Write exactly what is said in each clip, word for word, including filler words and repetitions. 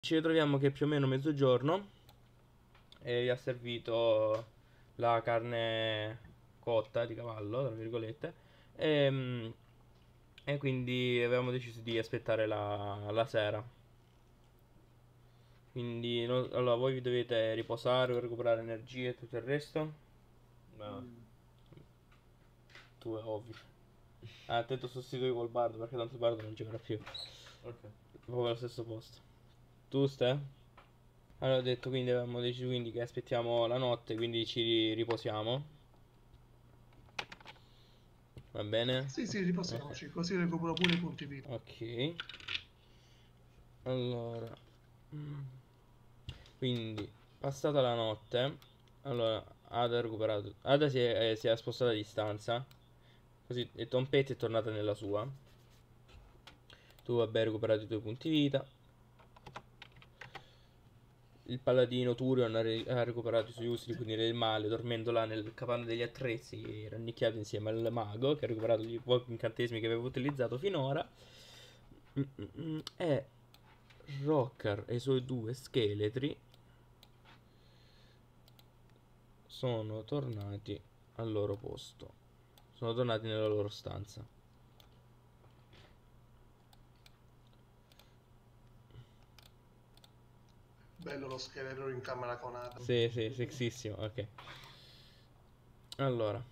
Ci ritroviamo che è più o meno mezzogiorno e vi ha servito la carne cotta di cavallo, tra virgolette, e, e quindi avevamo deciso di aspettare la, la sera. Quindi no- allora voi vi dovete riposare per recuperare energie e tutto il resto. No. Tu è ovvio. Ah, attento sostitui col bardo perché tanto il bardo non giocherà più. Ok. Proprio allo stesso posto. Tu stai? Allora ho detto quindi avevamo deciso quindi che aspettiamo la notte, quindi ci riposiamo. Va bene? Sì, sì, Ok. riposiamoci, così recupero pure i punti vita. Ok. Allora. mm, Quindi, passata la notte, allora Ada ha recuperato. Ada si è, eh, si è spostata a distanza. Così e Tompetti è tornata nella sua. Tu vabbè hai recuperato i tuoi punti vita. Il paladino Turion ha, re- ha recuperato i suoi usi di punire il male, dormendo là nel capanno degli attrezzi, rannicchiato insieme al mago, che ha recuperato gli pochi incantesimi che aveva utilizzato finora. Mm-mm-mm. E Rocker e i suoi due scheletri sono tornati al loro posto. Sono tornati nella loro stanza. Bello lo scheletro in camera con Ada. Sì, sì, sexissimo, ok. Allora,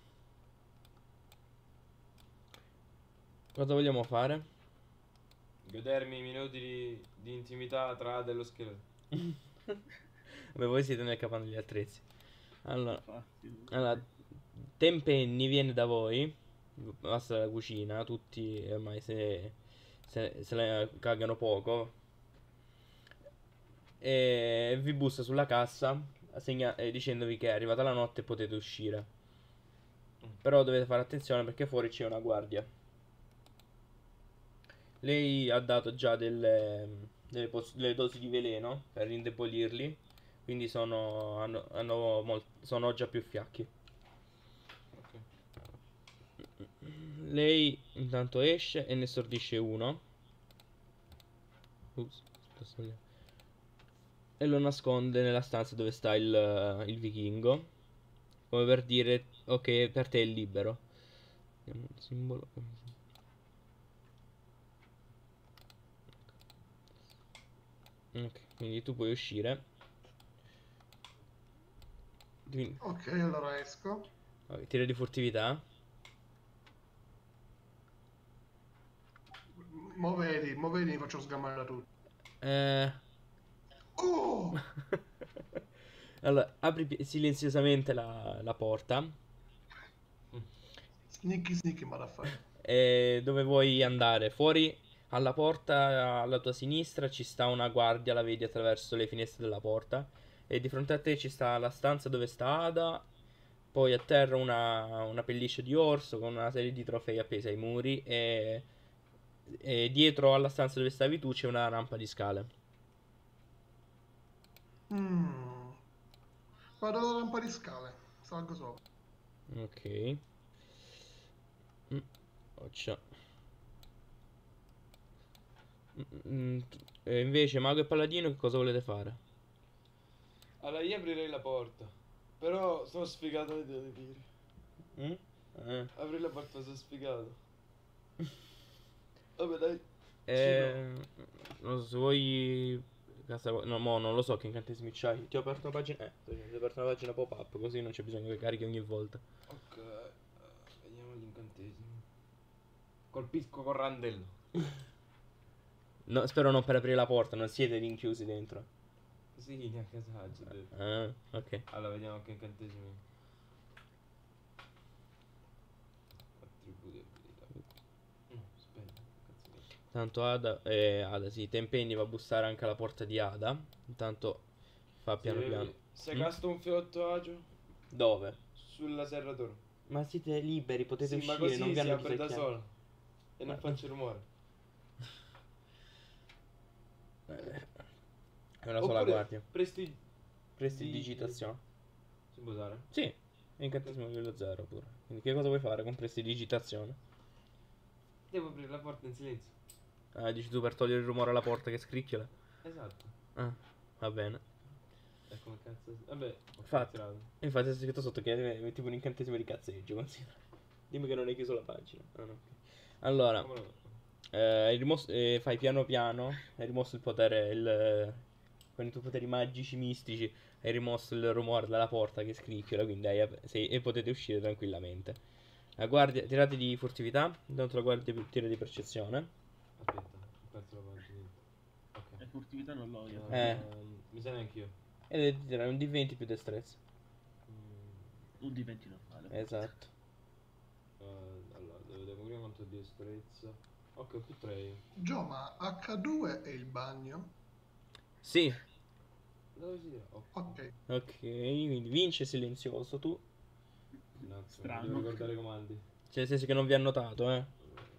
cosa vogliamo fare? Godermi i minuti di, di intimità tra Ada e lo scheletro. Beh, voi siete nel capanno degli attrezzi. Allora, allora, Tempenni viene da voi, basta la cucina, tutti ormai se, se, se la cagano poco. E vi bussa sulla cassa segna- eh, dicendovi che è arrivata la notte e potete uscire. Però dovete fare attenzione perché fuori c'è una guardia. Lei ha dato già delle, delle, poz- delle dosi di veleno per indebolirli. Quindi sono, hanno, hanno mol- sono già più fiacchi. Ok. Lei intanto esce e ne stordisce uno. Ups, sto sbagliando. E lo nasconde nella stanza dove sta il, il vichingo. Come per dire, ok, per te è libero. Vediamo un simbolo. Ok, quindi tu puoi uscire. Quindi, Ok, allora esco. ok, tira di furtività. Mo vedi, mo vedi, mi faccio sgamare da tutti. Eh... Oh! Allora, apri pi- silenziosamente la, la porta. Sneaky, sneaky, motherfucker. E dove vuoi andare? Fuori alla porta alla tua sinistra ci sta una guardia, la vedi attraverso le finestre della porta. E di fronte a te ci sta la stanza dove sta Ada. Poi a terra una, una pelliccia di orso con una serie di trofei appesi ai muri. E, e dietro alla stanza dove stavi tu c'è una rampa di scale. Mm. Vado alla rampa di scale. Salgo sopra. Ok. Mm, Occia. Mm, mm, e invece Mago e Paladino che cosa volete fare? Allora io aprirei la porta. Però sono sfigato le devo dire. Mm? Eh. Aprire la porta sono sfigato. Vabbè dai. Ci provo. Eh, non so se vuoi. Casa... No, mo non lo so che incantesimi c'hai. Ti ho aperto una pagina. Eh, ti ho aperto una pagina pop-up, così non c'è bisogno che carichi ogni volta. Ok. eh, vediamo gli incantesimi. Colpisco con randello. No, spero non per aprire la porta, non siete rinchiusi dentro. Sì, neanche saggio ho detto. Ah, ok. Allora vediamo che incantesimi. Attributi abilità. No, aspetta, cazzo di- Tanto Ada. Eh, Ada, sì, Tempenni va a bussare anche alla porta di Ada. Intanto fa piano piano. Se, se Mm? casto un fiotto agio Dove? sulla serratura. Ma siete liberi, potete Sì, ma uscire, non così vi si hanno apre da disacchiato. solo. E non Ma- faccio rumore. Eh, È una sola Oppure guardia. presti... Prestidigitazione. Si può usare? Sì, è incantesimo livello zero pure. Quindi che cosa vuoi fare con prestidigitazione? Devo aprire la porta in silenzio. Ah, dici tu per togliere il rumore alla porta che scricchiola? Esatto. Ah, va bene. E come cazzo... Vabbè, ho Fatto. tirato. E infatti è scritto sotto che è tipo un incantesimo di cazzeggio, considera. Dimmi che non hai chiuso la pagina. Ah, no, ok. Allora, Come lo... eh, hai rimosso- eh, fai piano piano, hai rimosso il potere, il, con i tuoi poteri magici, mistici, hai rimosso il rumore dalla porta che scricchiola, quindi hai ap- sei- e potete uscire tranquillamente. La guardia, tirate di furtività, intanto la guardia pi- tira di percezione. Aspetta, ho perso la pagina. Ok. E furtività non l'ho io. Eh. Ehm, mi sa neanche io. E dovete tirare un D venti più destrezza. Mm, Un di venti normale. Esatto. eh, allora, devo coprire quanto di destrezza. Ok, ho più tre io. Gio, ma acca due è il bagno? Sì, Dove si tira? Ok. Ok. ok, quindi vince silenzioso tu. Un attimo, Strano. devo ricordare i comandi. Cioè, nel senso che non vi ha notato, eh.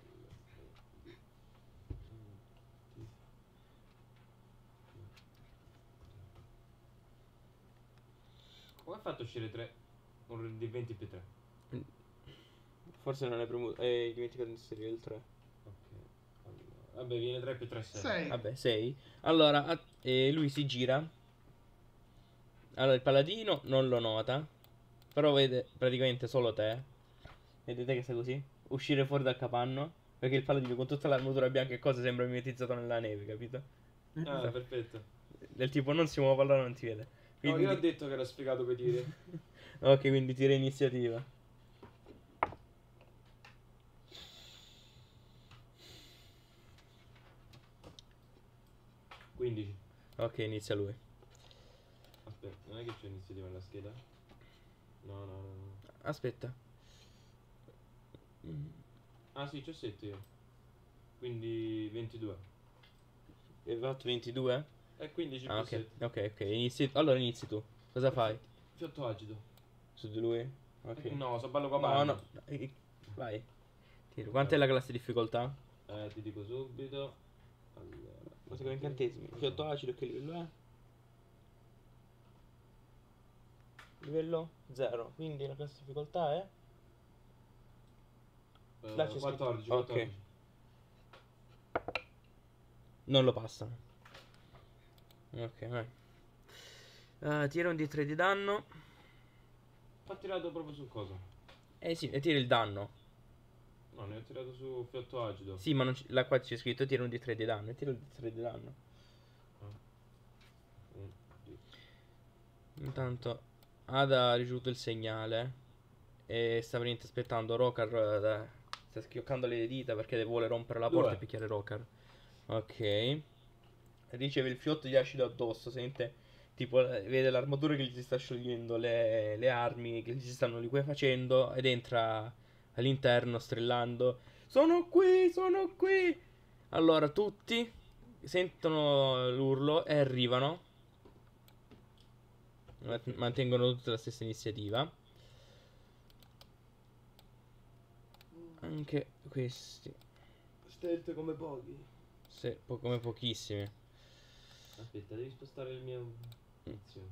Come hai fatto a uscire tre? Un di venti più tre. Forse non è premuto. Eh, dimenticato di inserire il tre. Ok. Allora, vabbè, viene tre più tre, sei. sei. Vabbè, sei. Allora, a- eh, lui si gira. Allora, il paladino non lo nota. Però vede praticamente solo te. Vedete che sta così? Uscire fuori dal capanno. Perché il paladino con tutta l'armatura bianca e cose sembra mimetizzato nella neve, capito? Ah, perfetto. Del tipo non si muove, allora non ti vede. No, Quindi... io ho detto che era spiegato per dire. Ok, quindi tira iniziativa. quindici. Ok, inizia lui. Aspetta, non è che c'è iniziativa nella scheda? No, no, no, no. Aspetta. Ah sì, c'ho sette io. Quindi ventidue. Hai fatto ventidue? E quindici Ah, più ok. sette. Ok, ok. Inizi... Allora inizi tu. Cosa fai? Fiotto agido. Su di lui? Ok. Eh, No, so ballo qua No, no. Eh, Vai. Tiro. Quant'è la classe di difficoltà? Eh, ti dico subito. Allora. Cosa con incantesimi? Fiotto acido, che livello è? Livello zero. Quindi la classe di difficoltà è? Eh, Là c'è scritto- quattordici, ok. quattordici. Non lo passano. Ok, vai. Uh, tira un D tre di danno. Ho tirato proprio su cosa? Eh sì, e tira il danno. No, ne ho tirato su fiotto agido. Sì, ma non c- là qua c'è scritto tira un D tre di danno. E tira un D tre di danno. Un, due. Intanto Ada ha ricevuto il segnale e sta veramente aspettando Rokar. eh, sta schioccando le dita perché vuole rompere la porta Due. e picchiare Rokar. Ok. Riceve il fiotto di acido addosso. Sente tipo, eh, vede l'armatura che gli si sta sciogliendo, le, le armi che gli si stanno liquefacendo ed entra all'interno strillando: sono qui, sono qui. Allora tutti sentono l'urlo e arrivano. Mant- Mantengono tutti la stessa iniziativa. Anche questi. Stealth come pochi. Se, po- come pochissimi. Aspetta, devi spostare il mio tizio.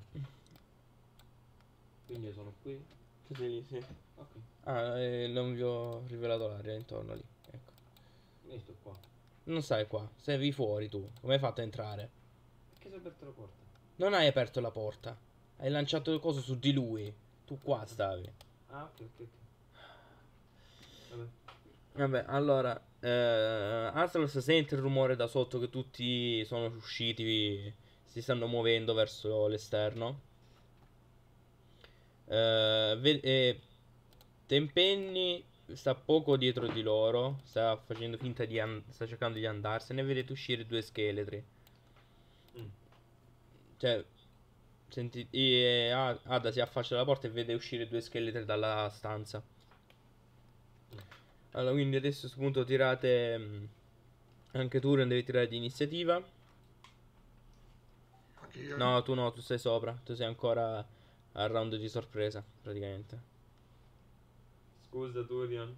Quindi io sono qui. Tu sei lì, sì. Ok. Ah, eh, non vi ho rivelato l'area intorno lì. Ecco. Io sto qua. Non stai qua, sei fuori tu. Come hai fatto a entrare? Perché si è aperta la porta? Non hai aperto la porta. Hai lanciato il coso su di lui. Tu qua stavi. Ah, ok, ok, ok. Vabbè. Vabbè, allora. Eh, Atlas sente il rumore da sotto che tutti sono usciti. Si stanno muovendo verso l'esterno. Eh, ve- eh, Tempenni sta poco dietro di loro. Sta facendo finta di an- sta cercando di andarsene. Vedete uscire due scheletri. Mm. Cioè, senti, e A- Ada si affaccia alla porta e vede uscire due scheletri dalla stanza. Allora, quindi adesso a questo punto tirate. mh, Anche tu non devi tirare di iniziativa. Anche io. No, tu no, tu sei sopra. Tu sei ancora al round di sorpresa, praticamente. Scusa, Turian.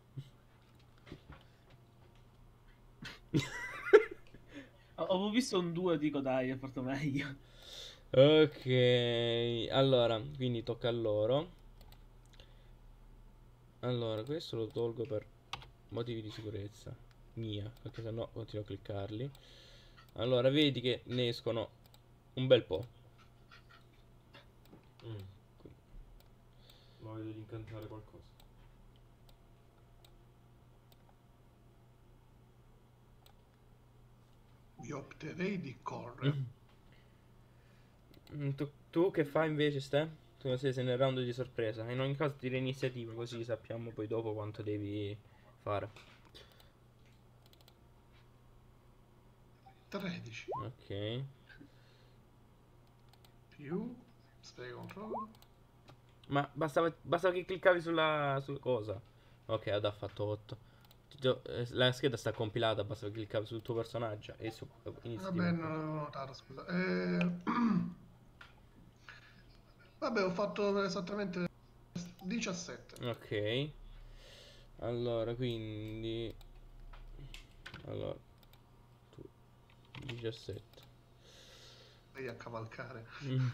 Ho- Avevo visto un due, dico dai, è fatto meglio. Ok, allora, quindi tocca a loro. Allora, questo lo tolgo per motivi di sicurezza mia, perché sennò continuo a cliccarli. Allora, vedi che ne escono un bel po'. Mm. Ma voglio incantare qualcosa. Io opterei di correre. Mm, Tu, tu che fai invece, Ste? Tu non sei nel round di sorpresa. In ogni caso tira iniziativa, così sappiamo poi dopo quanto devi fare. tredici Ok. più. Aspetta, controllo. Ma bastava, bastava che cliccavi sulla, sulla cosa. Ok, ha fatto otto. Ti do- eh, La scheda sta compilata, basta che cliccavi sul tuo personaggio e su iniziativa. Vabbè, non l'avevo notato, scusa. Eh, Vabbè, ho fatto esattamente diciassette. Ok. Allora, quindi... Allora, tu... diciassette. Devi a cavalcare. Mm.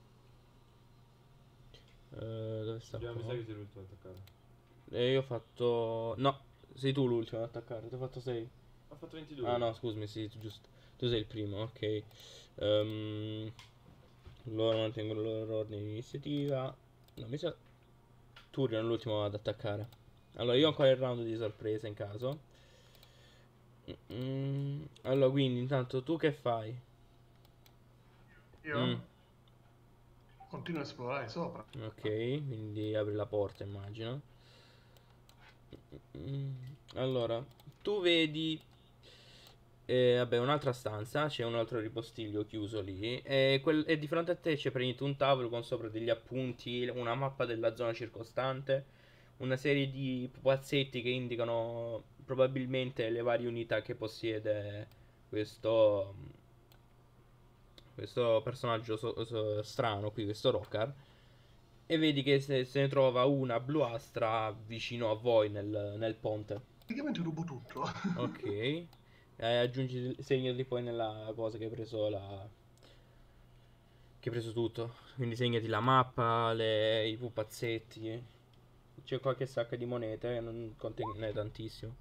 Eh, dove sta Già, mi qua? sa che sei l'ultimo ad attaccare. E io ho fatto... No, sei tu l'ultimo ad attaccare, ti ho fatto sei. Ho fatto ventidue. Ah no, scusami, sì, giusto. Tu sei il primo, ok. Ehm, loro mantengono il loro ordine di iniziativa. No, mi sa... Turion è l'ultimo ad attaccare. Allora, io ho ancora il round di sorpresa in caso. Mm, allora, quindi, intanto, tu che fai? Io Mm, continuo a esplorare sopra. ok, quindi apri la porta, immagino. Mm, allora, tu vedi... E vabbè, un'altra stanza, c'è un altro ripostiglio chiuso lì. E, quel- e di fronte a te c'è praticamente un tavolo con sopra degli appunti, una mappa della zona circostante, una serie di pupazzetti che indicano probabilmente le varie unità che possiede questo, questo personaggio so- so- strano qui, questo Rockar. E vedi che se, se ne trova una bluastra vicino a voi nel, nel ponte. Praticamente rubo tutto. Ok. Eh, aggiungi il segno di poi nella cosa che hai preso la... Che hai preso tutto. Quindi segnati la mappa, le- i pupazzetti. C'è qualche sacca di monete, non contiene tantissimo.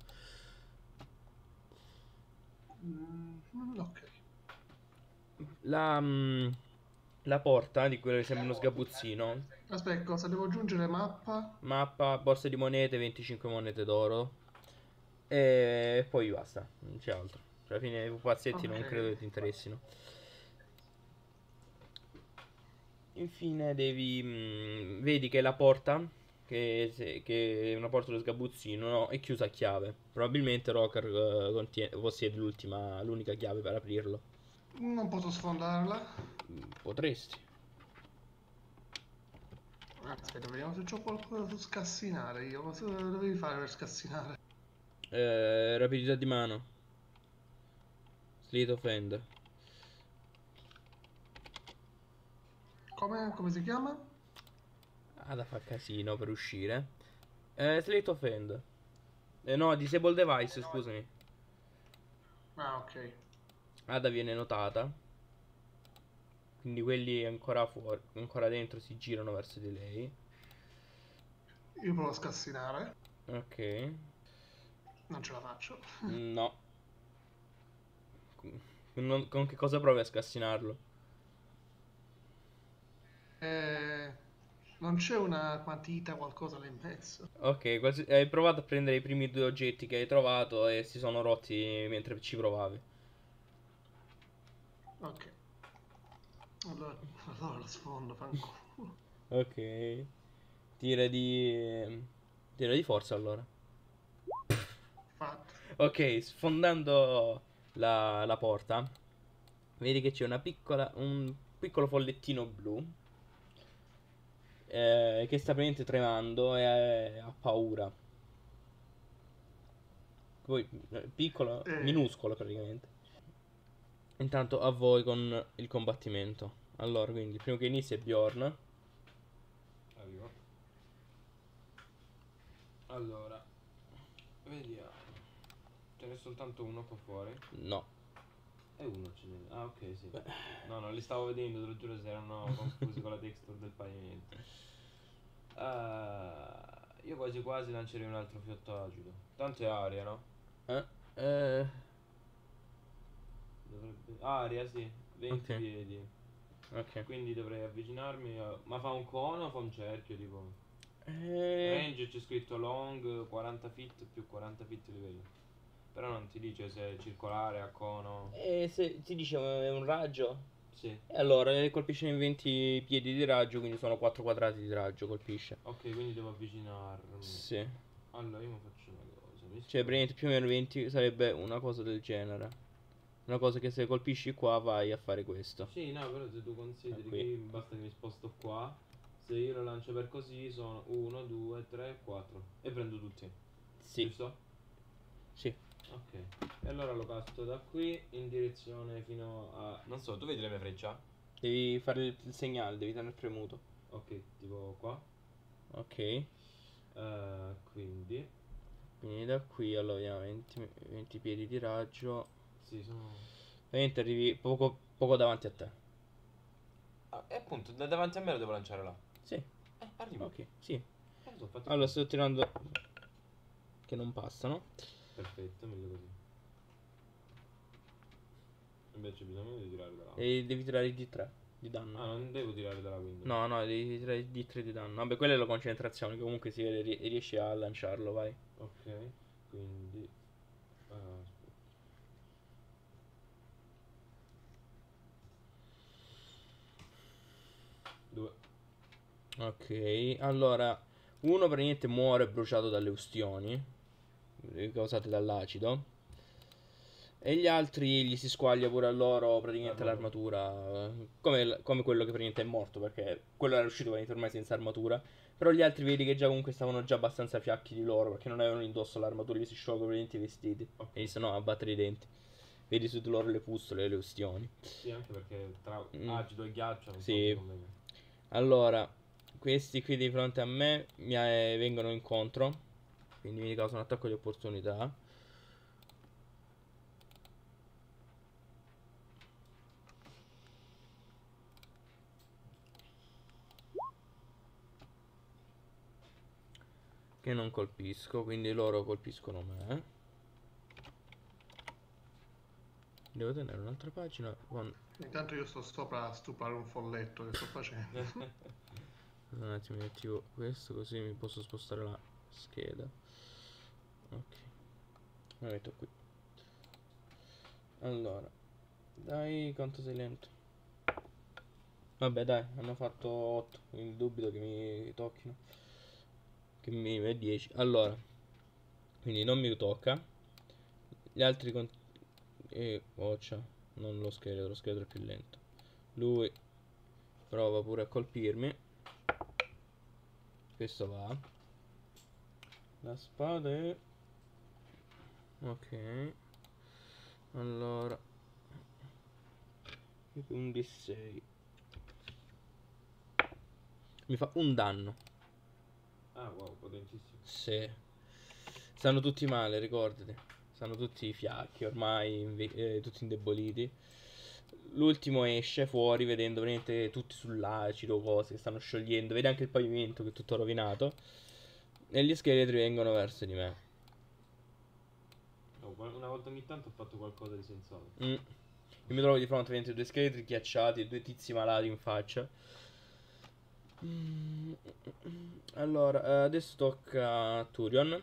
Mm, ok. La, mm, la porta, di quello che sembra uno sgabuzzino. Aspetta, cosa devo aggiungere? Mappa? Mappa, borsa di monete, venticinque monete d'oro. E poi basta, non c'è altro. Cioè, alla fine i pupazzetti Ok. non credo che ti interessino. Infine devi... mm, vedi che la porta, che, se- che è una porta dello sgabuzzino, no, è chiusa a chiave. Probabilmente Rocker eh, contiene- possiede l'ultima, l'unica chiave per aprirlo. Non posso sfondarla. Mm, Potresti. Aspetta, vediamo se c'ho qualcosa su scassinare io. Cosa dovevi fare per scassinare? Eh, rapidità di mano. Slate of hand. Come, come si chiama? Ah, da far casino per uscire. Eh, Slate of hand. Eh, no, Disable Device, scusami. Ah, ok. Ada viene notata. Quindi quelli ancora fuori, ancora dentro si girano verso di lei. Io provo a scassinare. Ok. Non ce la faccio. No. Non- con che cosa provi a scassinarlo? Eh, non c'è una matita, qualcosa là in mezzo. Ok, quasi- hai provato a prendere i primi due oggetti che hai trovato e si sono rotti mentre ci provavi. Ok. Allora, allora lo sfondo, fanculo. Ok. Tira di... Tira di forza allora. Fatto. Ok, sfondando la, la porta, vedi che c'è una piccola, un piccolo follettino blu eh, che sta praticamente tremando e eh, ha paura. Poi, eh, piccolo, Eh, minuscolo praticamente. Intanto a voi con il combattimento. Allora, quindi il primo che inizia è Bjorn. Arrivo. Allora, vediamo. Ce n'è soltanto uno qua fuori. No. E uno ce n'è. Ah, ok, sì. No, no, li stavo vedendo, te lo giuro, si erano confusi con la texture del pavimento. Ah, io quasi quasi lancerei un altro fiotto agido. Tanto è aria, no? Eh? Eh, Dovrebbe... Aria, sì, venti Ok. piedi. Ok. Quindi dovrei avvicinarmi a... Ma fa un cono o fa un cerchio, tipo? Eh, Range c'è scritto long quaranta feet più quaranta feet livello. Però non ti dice se è circolare, a cono. eh, se ti dice è un raggio. Sì. E allora eh, colpisce in venti piedi di raggio, quindi sono quattro quadrati di raggio, colpisce. Ok, quindi devo avvicinarmi. Sì. Allora io mi faccio una cosa. Mi Cioè, scrivo- praticamente più o meno venti sarebbe una cosa del genere. Una cosa che se colpisci qua vai a fare questo. Sì, no, però se tu consideri Ah, qui. che basta che mi sposto qua. Se io lo lancio per così sono uno, due, tre, quattro. E prendo tutti. Sì, Giusto? sì. Ok. E allora lo casto da qui in direzione fino a... Non so, tu vedi le mie frecce? Devi fare il, il segnale, devi tenere premuto. Ok, tipo qua. Ok. Eh, quindi... Quindi da qui allora vediamo venti, venti piedi di raggio. Sì, sono... Ovviamente arrivi poco, poco davanti a te. Ah, e appunto, da davanti a me lo devo lanciare là. Sì, Eh, arrivo. ok, sì. Eh, lo so, fatto Allora così. sto tirando che non passano. Perfetto, meglio così. Invece bisogna di tirare da là. E devi tirare il D tre di Ah, danno. non devo tirare da là quindi. No, no, devi tirare il D tre di danno. Vabbè, quella è la concentrazione, che comunque si vede, ri- riesci a lanciarlo, vai. Ok, quindi... ah, aspetta. Due. Ok, allora, uno praticamente muore bruciato dalle ustioni eh, causate dall'acido. E gli altri gli si squaglia pure a loro praticamente L'armatura. l'armatura. eh, Come, come quello che praticamente è morto, perché quello era uscito praticamente ormai senza armatura. Però gli altri vedi che già comunque stavano già abbastanza fiacchi di loro, perché non avevano indosso l'armatura, gli si sciolgono praticamente i vestiti. Ok. E iniziano a battere i denti. Vedi su di loro le pustole e le ustioni. Sì, anche perché tra Mm. acido e ghiaccio non Sì. so come me. Allora, questi qui di fronte a me mi eh, vengono incontro, quindi mi causano un attacco di opportunità. Che non colpisco, quindi loro colpiscono me. Devo tenere un'altra pagina con... Intanto io sto sopra a stupare un folletto che sto facendo. Un attimo, mi attivo questo così mi posso spostare la scheda. Ok, la metto qui. Allora, dai, quanto sei lento. Vabbè, dai, hanno fatto otto, quindi dubito che mi tocchino. Che mi è dieci. Allora, quindi non mi tocca. Gli altri con... E occia, non lo scheletro, lo scheletro è più lento. Lui prova pure a colpirmi. Questo va. La spada è... Ok. Allora. Un D sei. Mi fa un danno. Ah, wow, potentissimo. Sì. Stanno tutti male, ricordati. Stanno tutti fiacchi, ormai inve- eh, tutti indeboliti. L'ultimo esce fuori vedendo veramente tutti sull'acido, cose che stanno sciogliendo. Vede anche il pavimento che è tutto rovinato. E gli scheletri vengono verso di me. Oh, una volta ogni tanto ho fatto qualcosa di sensato. Mm. Io mi trovo di fronte a due scheletri ghiacciati e due tizi malati in faccia. Mm. Allora, eh, adesso tocca a Turion.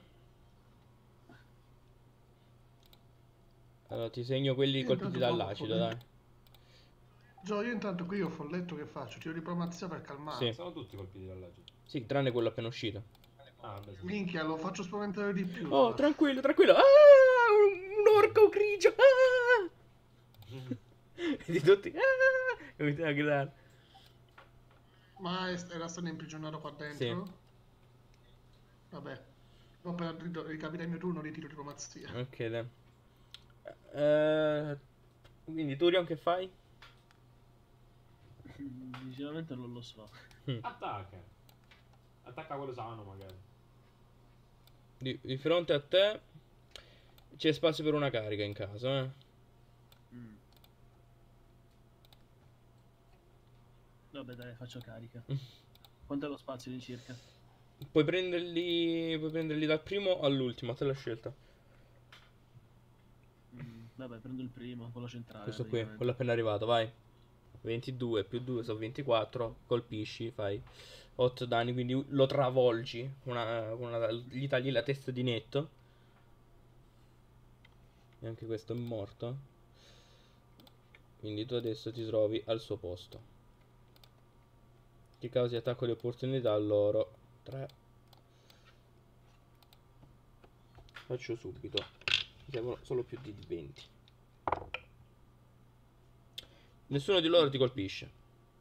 Allora, ti segno quelli Io colpiti intanto dall'acido, provo- dai. Gio, io intanto qui ho folletto che faccio? Tiro di diplomazia per calmare. Sì. Sono tutti colpiti dall'acido. Sì, tranne quello appena uscito. Ah, vabbè, sì. Minchia, lo faccio spaventare di più. Oh, tranquillo, tranquillo. Ah, un, un orco grigio. Ah! Di tutti. Ah! E mi a gridare. Ma è- era stato imprigionato qua dentro? Vabbè. Dopo appena ri- ricapita il mio turno ritiro diplomazia. Ok, dai. Eh, quindi Turion che fai? Sinceramente non lo so. Attacca. Attacca quello sano magari. Di, di fronte a te c'è spazio per una carica in caso, eh. Mm. Vabbè, dai, faccio carica. Quanto è lo spazio di circa? Puoi prenderli, puoi prenderli dal primo all'ultimo, a te la scelta. Mm. Vabbè, prendo il primo, quello centrale. Questo qui, praticamente. quello appena arrivato, vai. ventidue più due sono ventiquattro. Colpisci, fai otto danni, quindi lo travolgi. Una, una- gli tagli la testa di netto. E anche questo è morto. Quindi tu adesso ti trovi al suo posto. Che causi attacco di opportunità a loro. tre. Faccio subito. Mi servono solo più di venti. Nessuno di loro ti colpisce.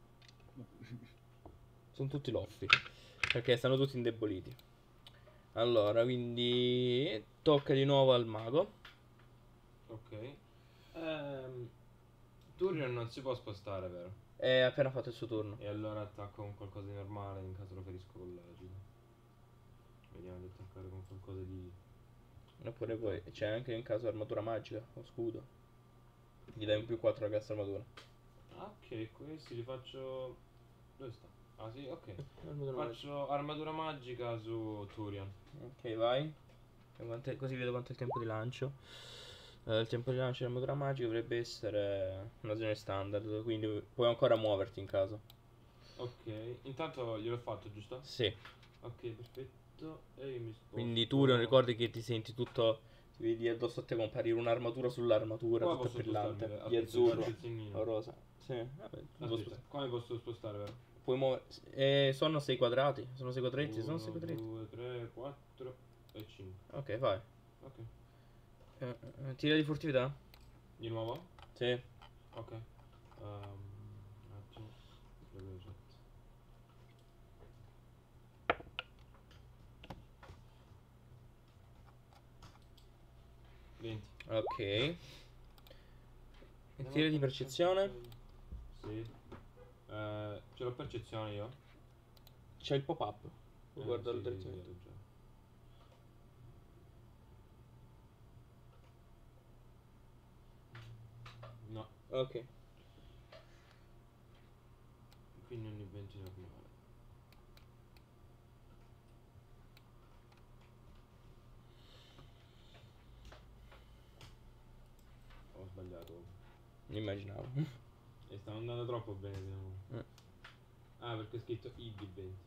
Sono tutti loffi. Perché stanno tutti indeboliti. Allora, quindi tocca di nuovo al mago. Ok. Ehm, Turion non si può spostare, vero? È appena fatto il suo turno. E allora attacco con qualcosa di normale in caso lo ferisco con l'agido. Vediamo di attaccare con qualcosa di... Oppure poi c'è anche in caso armatura magica o scudo. Gli dai un più quattro a cassa armatura. Ah, ok, questi li faccio... Dove sta? Ah sì, ok. Armatura magica. Faccio armatura magica su Turion. Ok, vai. E quanto è- Così vedo quanto è il tempo di lancio. Eh, il tempo di lancio dell'armatura magica dovrebbe essere un'azione standard, quindi puoi ancora muoverti in caso. Ok, intanto gliel'ho fatto, giusto? Sì. Ok, perfetto. E io mi sposto. Quindi tu non ricordi che ti senti tutto. Ti vedi addosso a te comparire un'armatura sull'armatura, Come tutta posso brillante. spostarmi? Di Aspetta, azzurro guarda il segnino. o rosa. Sì, vabbè, tu puoi Aspetta, spostare. come posso spostare, vero? Puoi muovere. Eh, sono sei quadrati. Sono sei quadretti. Sono sei uno, quadretti. due, tre, quattro e cinque. Ok, vai. Ok. Eh, eh, tira di furtività? Di nuovo? Sì. Ok. Um, un attimo. Vedo il chat. venti. Ok. E tira di percezione? Sì. Eh, ce l'ho percezione io? C'è il pop-up. Eh, Guarda sì, il sì, direzione. sì, già. No, Ok. quindi ogni venti normale. Ho sbagliato. Immaginavo. E stava andando troppo bene di nuovo. Eh. Ah, perché ho scritto I di venti.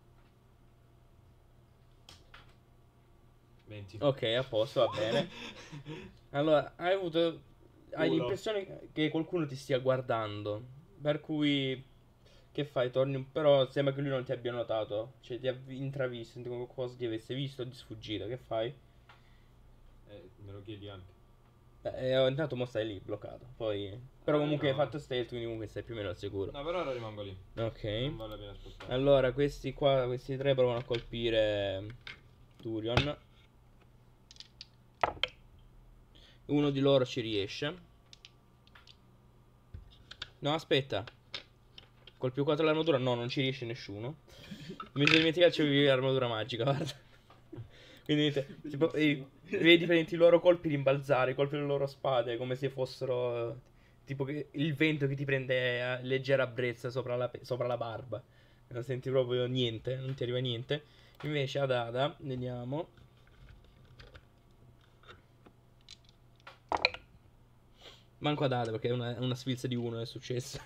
venti. Ok, a posto, va bene. Allora, hai avuto. Hai Uno. l'impressione che qualcuno ti stia guardando. Per cui. Che fai? Torni un. Però sembra che lui non ti abbia notato. Cioè, ti ha intravisto, senti come qualcosa ti avesse visto di sfuggita. Che fai? Eh, me lo chiedi anche. Beh, eh, intanto mo stai lì bloccato. Poi. Però Eh, comunque no. hai fatto stealth, quindi comunque stai più o meno al sicuro. No, per ora rimango lì. Ok. Non vale la pena spostare. Allora, questi qua, questi tre provano a colpire Turion. Uno di loro ci riesce. No, aspetta. Col più quattro l'armatura, no, non ci riesce nessuno. Mi sono dimenticato che c'avevi l'armatura magica, guarda. Quindi vedete, tipo, eh, vedi prendi i loro colpi rimbalzare, i colpi delle loro spade, come se fossero eh, tipo che il vento che ti prende a leggera brezza sopra la, pe- sopra la barba. Non senti proprio niente, non ti arriva niente. Invece ad Ada, vediamo. Manco ad Ada perché è una, una sfilza di uno è successa.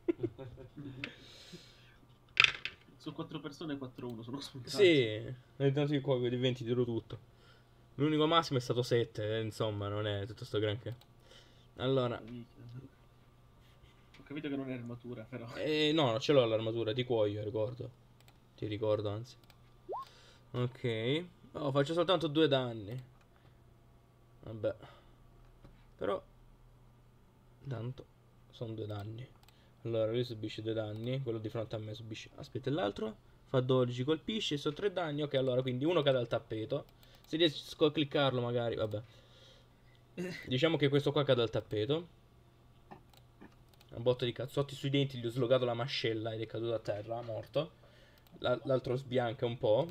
Su quattro persone quattro uno sono spuntati. Sì, intanto io qua di venti tiro tutto. L'unico massimo è stato sette, insomma, non è tutto sto granché. Allora, Minchia. Ho capito che non è armatura, però. eh, no, ce l'ho l'armatura, di cuoio, ricordo. Ti ricordo, anzi. Ok. Oh, faccio soltanto due danni. Vabbè. Però tanto sono due danni. Allora lui subisce due danni. Quello di fronte a me subisce. Aspetta, e l'altro fa dodici, colpisce, sono tre danni. Ok, allora quindi uno cade al tappeto. Se riesco a cliccarlo magari, vabbè. Diciamo che questo qua cade al tappeto. Una botta di cazzotti sui denti, gli ho slogato la mascella ed è caduto a terra, morto. La- L'altro sbianca un po'.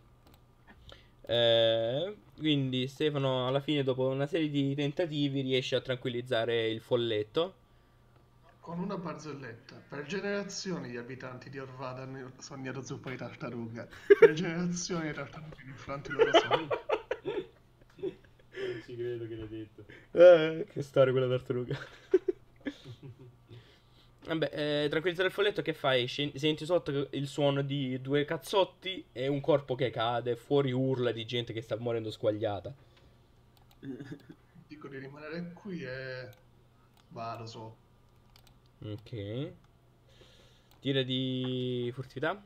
Eh, quindi Stefano alla fine, dopo una serie di tentativi, riesce a tranquillizzare il folletto. Con una barzelletta. Per generazioni gli abitanti di Orvada hanno sognato zuppa di tartaruga. Per generazioni le tartarughe infranti i loro sogni. Sì, credo che l'hai detto. Eh, che storia quella tartaruga. Vabbè, eh, tranquillizzare il folletto, che fai? Scen- senti sotto il suono di due cazzotti e un corpo che cade, fuori urla di gente che sta morendo squagliata. Dico di rimanere qui e vado su. Ok. Tira di furtività.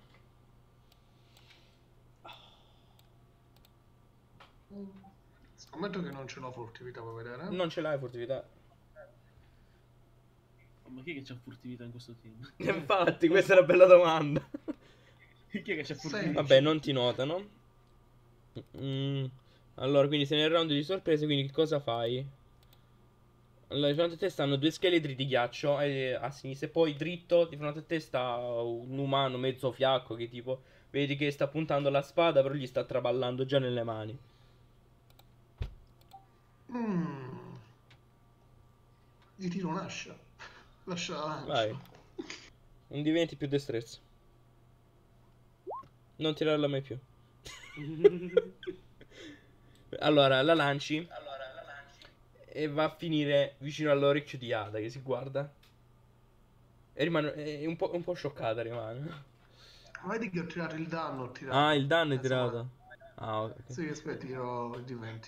Scommetto che non ce l'ho furtività, vuoi vedere? Non ce l'hai furtività. Ma chi è che c'ha furtività in questo team? Infatti, questa è una bella domanda. Chi è che c'ha Sei. furtività? Vabbè, non ti notano. Mm. Allora, quindi sei nel round di sorprese, quindi che cosa fai? Allora, di fronte a te stanno due scheletri di ghiaccio eh, a sinistra, e poi dritto di fronte a te sta un umano mezzo fiacco che tipo, vedi che sta puntando la spada, però gli sta traballando già nelle mani. Mm. Gli tiro un'ascia. Lascia la lancia. Vai. Un di venti più destrezza. Non tirarla mai più. Allora, la lanci e va a finire vicino all'orecchio di Ada che si guarda. E rimane è un po', un po' scioccata rimane. Ma vedi che ho tirato il danno, ho tirato. Ah, il danno è Mezzo tirato. male. Ah, ok. Sì, aspetta, tiro di venti.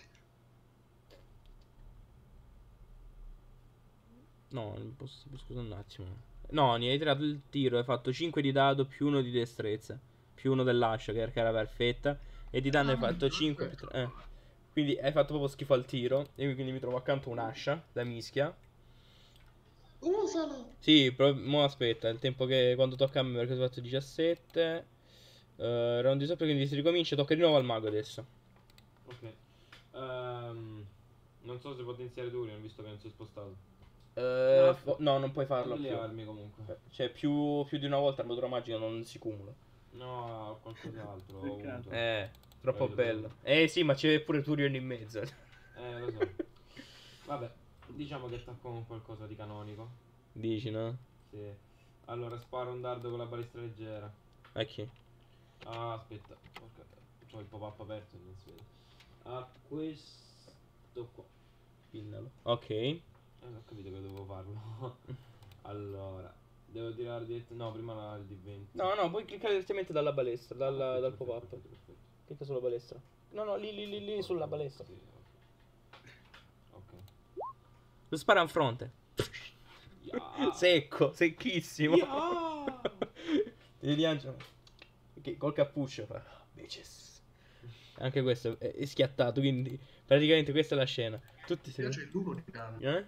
No, non posso, scusa un attimo. No, ne hai tirato il tiro, hai fatto cinque di dado più uno di destrezza, più uno dell'ascia che era perfetta, e di danno Ah, hai fatto cinque più tre. Eh. Quindi hai fatto proprio schifo al tiro, e quindi mi trovo accanto un'ascia da mischia. Usalo! Sì, però mo aspetta, il tempo che quando tocca a me, perché ho fatto diciassette. Uh, round di sopra, quindi si ricomincia, tocca di nuovo al mago adesso. Ok. Ehm, non so se potenziare Durian, visto che non si è spostato. Uh, No, fo- no, non puoi farlo le più. armi comunque. Cioè, più, più di una volta armatura magica non si cumula. No, ho qualcos'altro. Ho Peccato. avuto. Eh, troppo Capito, bello. Eh sì, ma c'è pure Turion in mezzo. Eh, lo so. Vabbè, diciamo che attacco con qualcosa di canonico. Dici, no? Sì. Allora, sparo un dardo con la balestra leggera. A chi? Ah, aspetta. Porca... C'ho il pop-up aperto e non si vede. A questo qua. Pinnalo. Ok. Eh, ho capito che dovevo farlo. Allora, devo tirare diretto. No, prima la il D venti. No, no, puoi cliccare direttamente dalla balestra, dal, Perfetto, dal perfetto, pop-up. perfetto, perfetto. Clicca sulla balestra. No, no, lì, lì, lì, lì, sulla balestra. Sì, ok. Ok. Lo spara in fronte. Yeah. Secco, secchissimo. Yeah. Ti rilanciano. Che col cappuccio fa. Bitches. Anche questo è, è schiattato, quindi praticamente questa è la scena. Tutti Mi si... piace l'uno di danno. Eh?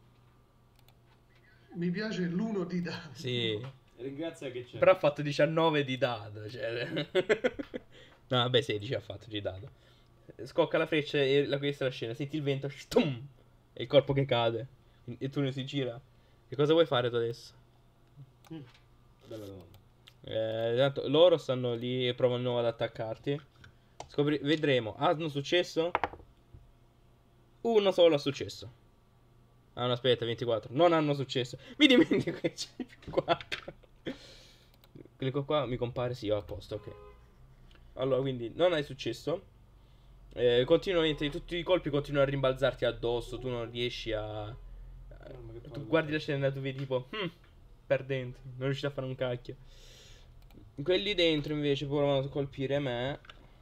Mi piace l'uno di danno. Sì. Ringrazia che c'è. Però ha fatto diciannove di dado. Cioè... no, vabbè, sedici ha fatto di dado. Scocca la freccia e la, questa è la scena. Senti il vento. Stum! E il corpo che cade. E tu ne si gira. Che cosa vuoi fare tu adesso? Bella domanda. Eh, tanto loro stanno lì e provano di nuovo ad attaccarti. Scopri- vedremo. Hanno successo? Uno solo ha successo. Ah no, aspetta, ventiquattro. Non hanno successo. Mi dimentico che c'è il quattro. Clicco qua, mi compare, sì, ho a posto, ok. Allora, quindi non hai successo. Eh, continuamente, tutti i colpi continuano a rimbalzarti addosso. Tu non riesci a... No, ma che Tu palle. guardi la scena e tu vedi tipo... Hmm, perdente, non riuscite a fare un cacchio. Quelli dentro invece provano a colpire me.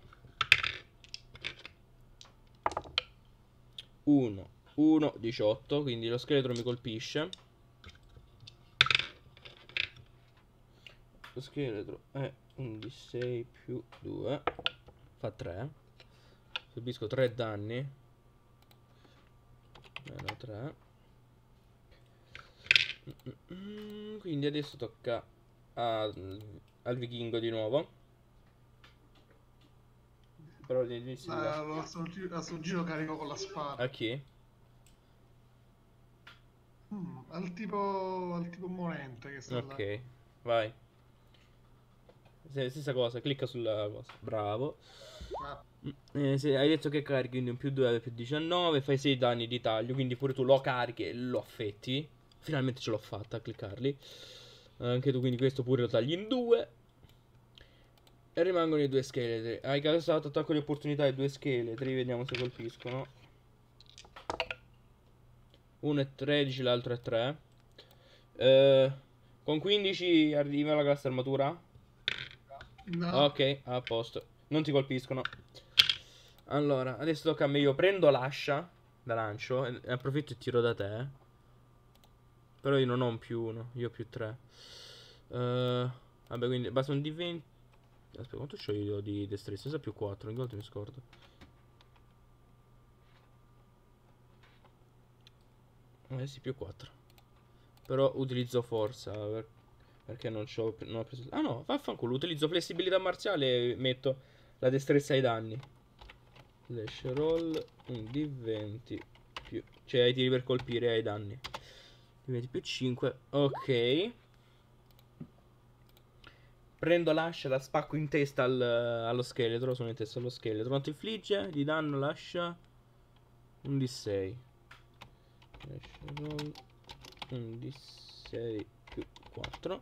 uno, uno, diciotto. Quindi lo scheletro mi colpisce. Lo scheletro è un d sei più due. Fa tre. Subisco tre danni. Meno tre. Quindi adesso tocca a, al vichingo di nuovo. Però all'inizio di- Ah, lo- a sto giro, a sto giro carico con la spada. a chi? Mm, al tipo al tipo morente che sta là. Ok, vai. Se- Stessa cosa, clicca sulla cosa. Bravo. Ah, Eh, se hai detto che carichi, quindi un più due più diciannove, fai sei danni di taglio, quindi pure tu lo carichi e lo affetti. Finalmente ce l'ho fatta a cliccarli. Anche tu, quindi questo pure lo tagli in due. E rimangono i due scheletri. Hai causato attacco di opportunità ai due scheletri, vediamo se colpiscono. Uno è tredici, l'altro è tre. Eh, con quindici arriva la classe armatura? No. Ok, a posto. Non ti colpiscono. Allora, adesso tocca a me. Io prendo l'ascia da lancio e approfitto e tiro da te. Però io non ho un più uno, io ho più tre. Uh, vabbè, quindi basta un D venti. Aspetta, quanto c'ho io di destrezza? Mi sa più quattro, ogni volta mi scordo. Eh sì, più quattro. Però utilizzo forza per... perché non, c'ho, non ho preso... Ah no, vaffanculo, utilizzo flessibilità marziale e metto la destrezza ai danni. Slash roll, un D venti più... cioè ai tiri per colpire e ai danni. D venti più cinque, ok. Prendo l'ascia, la spacco in testa al, allo scheletro, sono in testa allo scheletro. Quanto infligge? Di danno l'ascia? Un D sei. Slash roll, un D sei più quattro.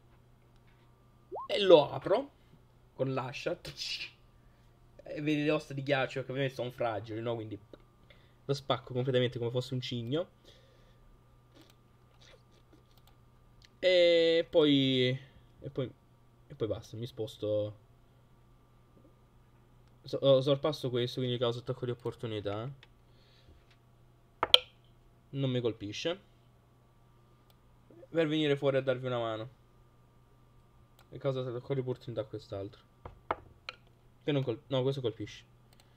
E lo apro con l'ascia. E vedi le ossa di ghiaccio che ovviamente sono fragili, no? Quindi lo spacco completamente come fosse un cigno. E poi E poi E poi basta, mi sposto. So, sorpasso questo, quindi causa attacco di opportunità. Non mi colpisce. Per venire fuori a darvi una mano. E causa attacco di opportunità a quest'altro. Che non col... No, questo colpisce.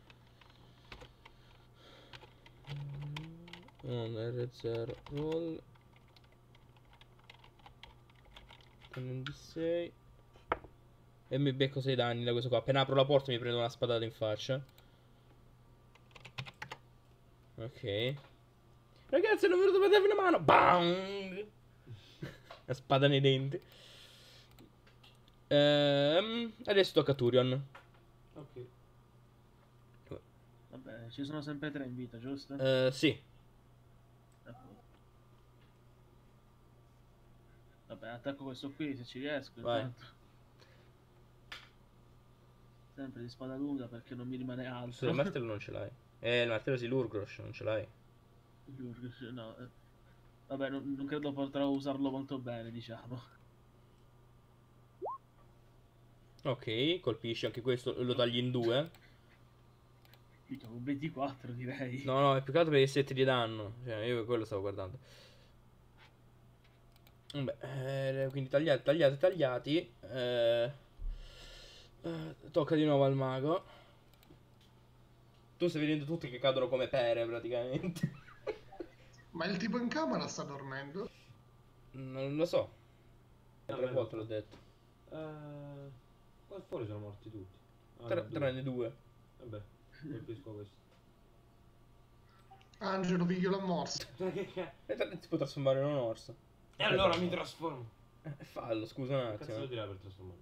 Un R zero roll. Con un D sei. E mi becco sei danni da questo qua. Appena apro la porta mi prendo una spadata in faccia. Ok. Ragazzi, non venuto per darvi una mano. Bang! La spada nei denti. Ehm, adesso tocca a Turion. Ok. Vabbè, ci sono sempre tre in vita, giusto? Eh, sì. Vabbè, attacco questo qui se ci riesco. Vai. Intanto. Sempre di spada lunga perché non mi rimane Sì, altro. il martello non ce l'hai. Eh, il martello sì, l'Urgrosh non ce l'hai. No, eh. Vabbè, non, non credo potrò usarlo molto bene, diciamo. Ok, colpisci anche questo, lo tagli in due. Diciamo un ventiquattro direi. No, no, è più che altro per i sette di danno. Cioè, io quello stavo guardando. Vabbè, eh, quindi tagliati, tagliati, tagliati. Eh, eh, tocca di nuovo al mago. Tu stai vedendo tutti che cadono come pere praticamente. Ma il tipo in camera sta dormendo? Non lo so. No, Tre beh, volte l'ho detto. Eh, qua fuori sono morti tutti. Ah, Tre, no, due. tranne due. Vabbè, colpisco questo. Angelo, figlio la morsa. Ma che cazzo? E tra- si può trasformare in un orso. E allora mi trasformo. Eh, fallo, scusa un Che cazzo attimo. devo tirare per trasformarmi?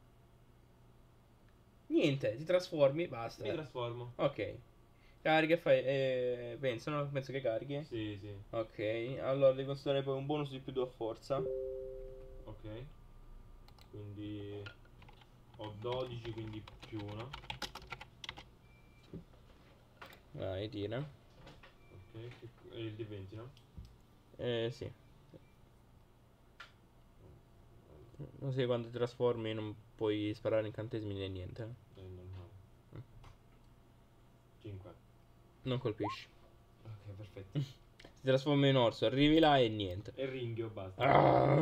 Niente, ti trasformi, basta. Mi trasformo. Ok. Carica e fai. Eh, penso, no? Penso che carichi. Sì, sì. Ok. Allora devi considerare poi un bonus di più due a forza. Ok. Quindi ho dodici, quindi più uno. Vai, tira. Ok. E il D venti, no? Eh, sì. Così quando ti trasformi non puoi sparare incantesimi né niente. È normale. Mm. cinque. Non colpisci. Ok, perfetto. Si trasforma in orso, arrivi là e niente. E ringhio, basta. Ah.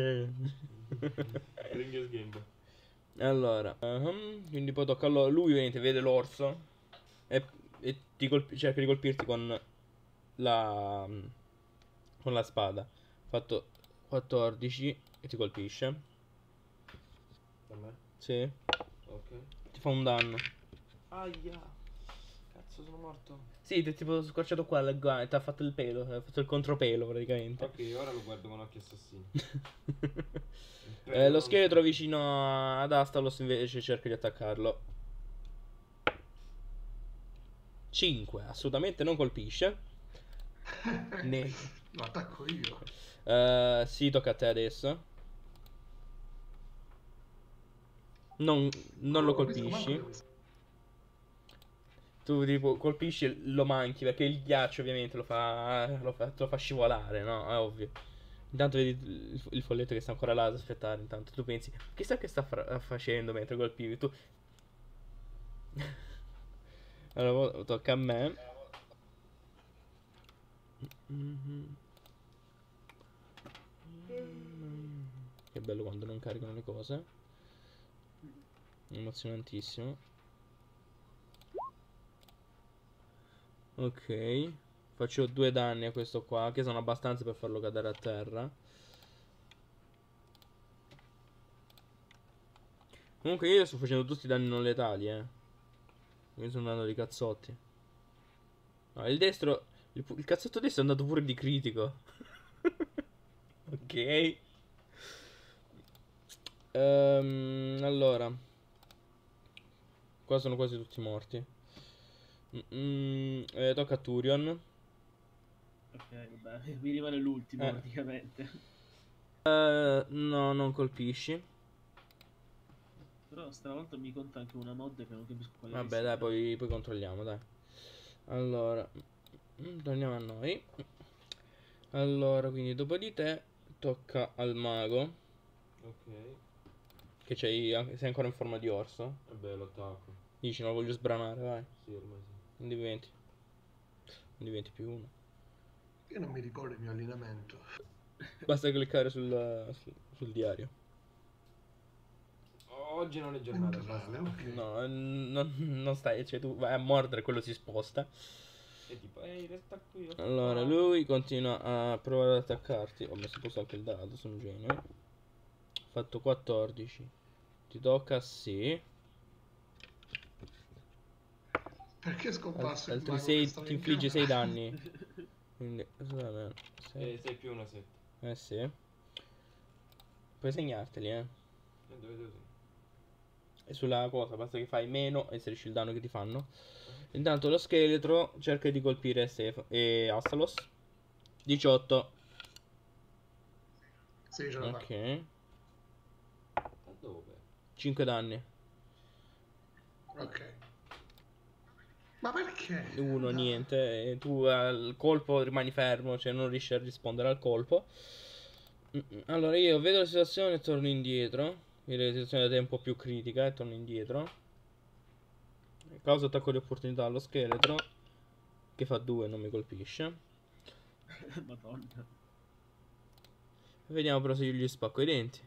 Ringhio sghembo. Allora, ehm, quindi poi tocca a lo- lui, ovviamente, vede l'orso e, e ti colpi- cerca di colpirti con la con la spada. Fatto quattordici e ti colpisce. Da me? Sì, Ok. ti fa un danno. Aia. Cazzo, sono morto. Sì, ti è tipo scorciato qua la guancia, ti ha fatto il pelo, ti ha fatto il contropelo praticamente. Ok, ora lo guardo con occhi assassini. Eh, lo scheletro vicino ad Astalos invece cerca di attaccarlo. cinque, assolutamente non colpisce. Ne. Lo attacco io. Eh, sì, tocca a te adesso. Non, non lo Oh, ho visto, manco colpisci. l'ho visto. Tu tipo colpisci e lo manchi perché il ghiaccio ovviamente lo fa, lo fa, te lo fa scivolare, no? È ovvio. Intanto vedi il, il folletto che sta ancora là ad aspettare. Intanto tu pensi, chissà che sta fra- facendo mentre colpivi. Tu. Allora, mo tocca a me. Che bello quando non caricano le cose. Emozionantissimo. Ok. Faccio due danni a questo qua, che sono abbastanza per farlo cadere a terra. Comunque io sto facendo tutti i danni non letali, eh. Quindi sono andato di cazzotti. No, il destro... Il, il cazzotto destro è andato pure di critico. Ok. Ehm, allora. Qua sono quasi tutti morti. Mm, eh, tocca a Turion. Ok, vabbè, mi rimane l'ultimo Eh. praticamente. Eh, no, non colpisci. Però stavolta mi conta anche una mod che non capisco quale Vabbè, sia. dai, poi, poi controlliamo, dai. Allora, mm, torniamo a noi. Allora, quindi dopo di te tocca al mago. Ok. Che c'hai, anche- sei ancora in forma di orso. Vabbè, lo attacco. Dici, no, voglio sbranare, vai. Sì, ormai sì. Non diventi. Non diventi più uno. Io non mi ricordo il mio allenamento. Basta cliccare sul, sul, sul diario. Oggi non è giornata. Mentale, basta. ok. No, eh, non, non stai, cioè tu vai a mordere, quello si sposta. E tipo, ehi, resta qui. sto Allora, qua. lui continua a provare ad attaccarti. Ho messo posto anche il dado, sono un genio. Ho fatto quattordici. Ti tocca, sì. Perché è scomparso Al- il altri mago sei, che stava ti in infligge sei camera? danni. Quindi, vabbè, sei- Eh, sei più una sette. eh sì. Puoi segnarteli, eh. E dove devo E sulla cosa, basta che fai meno e inserisci il danno che ti fanno. Intanto lo scheletro cerca di colpire Stefano e Astalos. diciotto. Sì, ce la fa. Ok. Da dove? cinque danni. Ok. Ma perché? Uno, Dai. niente. E tu al colpo rimani fermo, cioè non riesci a rispondere al colpo. Mm, Allora io vedo la situazione e torno indietro. Vedo la situazione da tempo più critica e torno indietro. Causa attacco di opportunità allo scheletro. Che fa due, non mi colpisce. Madonna. Vediamo però se io gli spacco i denti.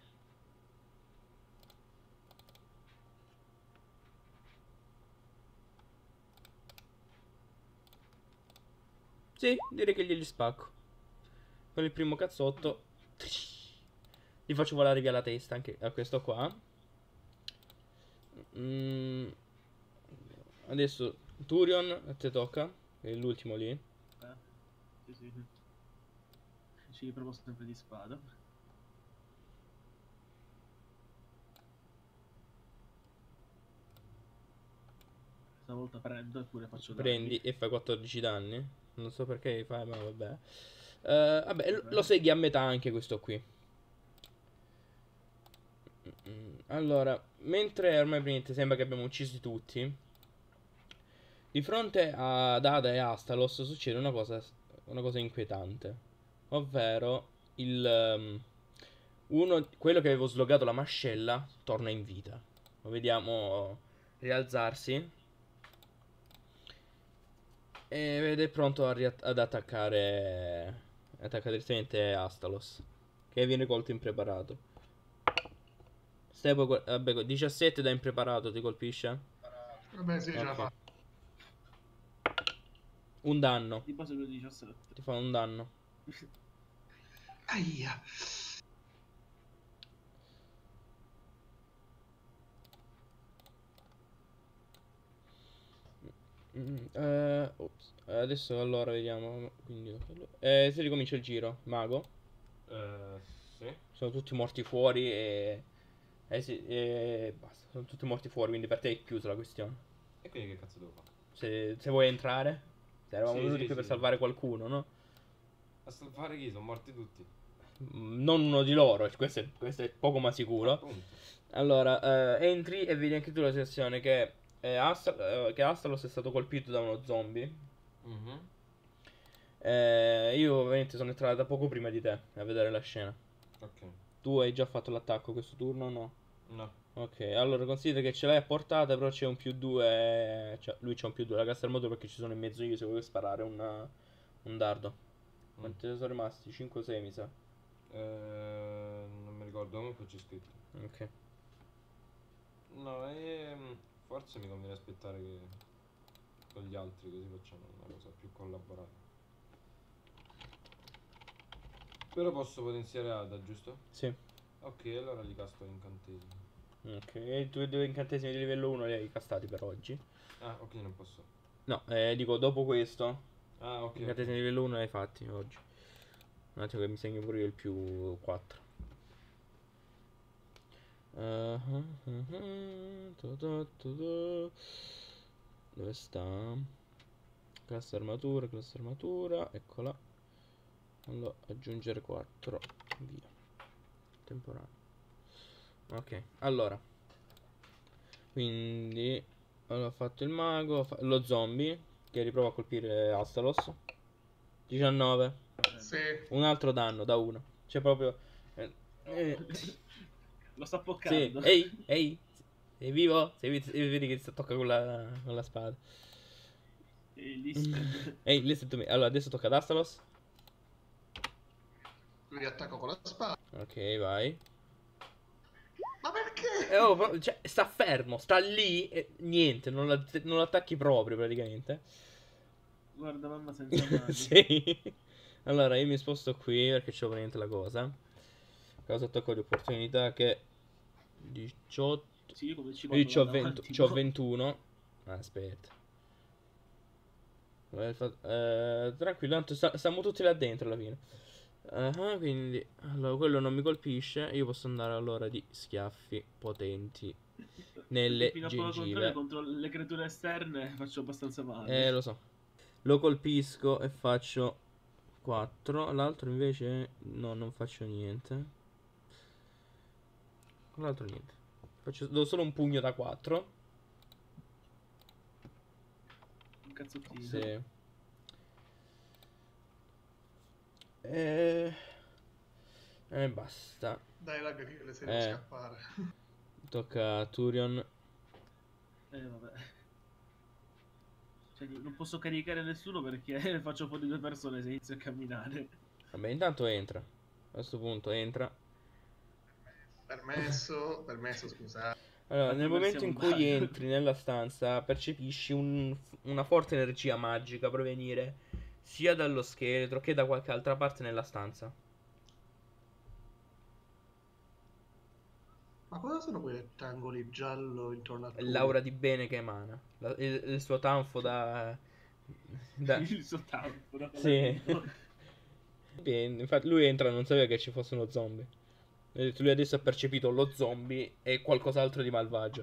Sì, direi che glieli spacco. Con il primo cazzotto gli faccio volare via la testa anche a questo qua. Mm, Adesso Turion, a te tocca. È l'ultimo lì. Eh, sì, sì. Ci riprovo sempre di spada. Stavolta prendo eppure faccio danni. Prendi e fai quattordici danni. Non so perché li fai, ma vabbè. Eh, vabbè, lo- lo segui a metà anche questo qui. Mm, Allora, mentre ormai praticamente sembra che abbiamo uccisi tutti, di fronte ad Ada e Astalos succede una cosa, una cosa inquietante. Ovvero, il, ehm, uno, quello che avevo slogato la mascella torna in vita. Lo vediamo rialzarsi. E ed è pronto a ria- ad attaccare. Attacca direttamente Astalos. Che viene colto impreparato. Stepo, co- vabbè, diciassette da impreparato ti colpisce? Vabbè, sì, ce la Ok. fa. Un danno. Di base lui diciassette. Ti fa un danno. Aia. Mm, eh, ops. Adesso allora vediamo. Quindi, eh, si ricomincia il giro. Mago. Eh, sì. Sono tutti morti fuori e. Eh sì, e basta. Sono tutti morti fuori. Quindi per te è chiusa la questione. E quindi che cazzo devo fare? Se, se vuoi entrare. Se eravamo Sì, venuti sì, qui per sì. salvare qualcuno, no? A salvare chi? Sono morti tutti. Mm, Non uno di loro. Questo è, questo è poco ma sicuro. Appunto. Allora, eh, entri e vedi anche tu la situazione che eh, Asta- eh, che Astalos è stato colpito da uno zombie. Mhm. Eh, io ovviamente sono entrato da poco prima di te a vedere la scena. Ok. Tu hai già fatto l'attacco questo turno o no? No. Ok, allora considera che ce l'hai a portata, però c'è un più due. Cioè, lui c'ha un più due la cassa armatura perché ci sono in mezzo io se vuoi sparare un, un dardo. Quanti ne sono rimasti? cinque o sei mi sa. Eh, non mi ricordo, comunque c'è scritto. Ok. No, ehm, forse mi conviene aspettare che con gli altri così facciamo una cosa più collaborata. Però posso potenziare Ada, giusto? Sì. Ok, allora li casto l'incantesimo. Ok, i tuoi due incantesimi di livello uno li hai castati per oggi. Ah, ok, non posso. No, eh, dico dopo questo. Ah, ok. I incantesimi di livello uno li hai fatti oggi. Un attimo che mi segno pure io il più quattro. Uh, uh, uh, uh, tu, tu, tu, tu. Dove sta? Classe armatura, classe armatura, eccola. Allora, aggiungere quattro. Via. Temporaneo. Ok, allora. Quindi allora, ho fatto il mago, fa- lo zombie che riprova a colpire Astalos. diciannove. Sì. Un altro danno da uno. C'è proprio eh, eh, Lo sta sì, poccando. ehi, ehi. Sei vivo? Sei vi- sei- vedi che si tocca con la, con la spada. E listen. Ehi, listen to me. Allora, adesso tocca ad Astalos. Lui attacco con la spada. Ok, vai. Ma perché? Eh, oh, pro- cioè, sta fermo, sta lì e niente, non, la- non lo attacchi proprio praticamente. Guarda, mamma senza mani. Sì. Allora, io mi sposto qui perché c'ho praticamente la cosa. Cosa attacco di opportunità che diciotto. Sì, io come ci Io vado c'ho, là venti davanti, c'ho boh. ventuno. Ah, aspetta. Eh, fa- eh, tranquillo, tanto sta- stiamo tutti là dentro alla fine. Ah, quindi, allora, quello non mi colpisce. Io posso andare allora di schiaffi potenti nelle Perché fino a poco controllo gengive. contro le creature esterne faccio abbastanza male. Eh, lo so. Lo colpisco e faccio quattro. L'altro invece no, non faccio niente. L'altro niente. Faccio do solo un pugno da quattro. Un cazzottino. Sì. E... E basta. Dai, raga, che le sei Eh. devo scappare. Tocca a Turion. Eh, vabbè. Cioè, non posso caricare nessuno perché faccio fuori due persone se inizio a camminare. Vabbè, intanto entra. A questo punto entra. Permesso, permesso, scusate. Allora, nel momento Attraversiamo in un cui bagno. entri nella stanza, percepisci un- una forte energia magica provenire sia dallo scheletro che da qualche altra parte nella stanza. Ma cosa sono quei rettangoli giallo intorno a tuo? L'aura di bene che emana. La- il, il suo tanfo da... da... Il suo tanto. da Sì. paladino. Bene, infatti lui entra e non sapeva che ci fosse uno zombie. Ha detto, lui adesso ha percepito lo zombie e qualcos'altro di malvagio.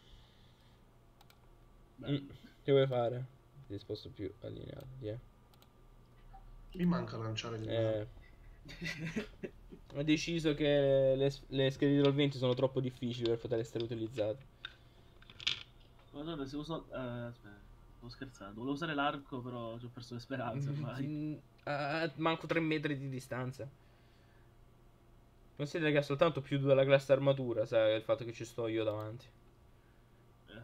Bello. Mm, Che vuoi fare? Ti sposto più allineato, yeah. Mi manca lanciare il Eh, ha deciso che le, le schede di roll venti sono troppo difficili per poter essere utilizzate. Madonna, se uso... eh, aspetta, sto scherzando. Volevo usare l'arco, però ci ho perso le speranze ormai. Mm, ah, manco tre metri di distanza. Considera che ha soltanto più due dalla classe armatura, sai, il fatto che ci sto io davanti. Eh,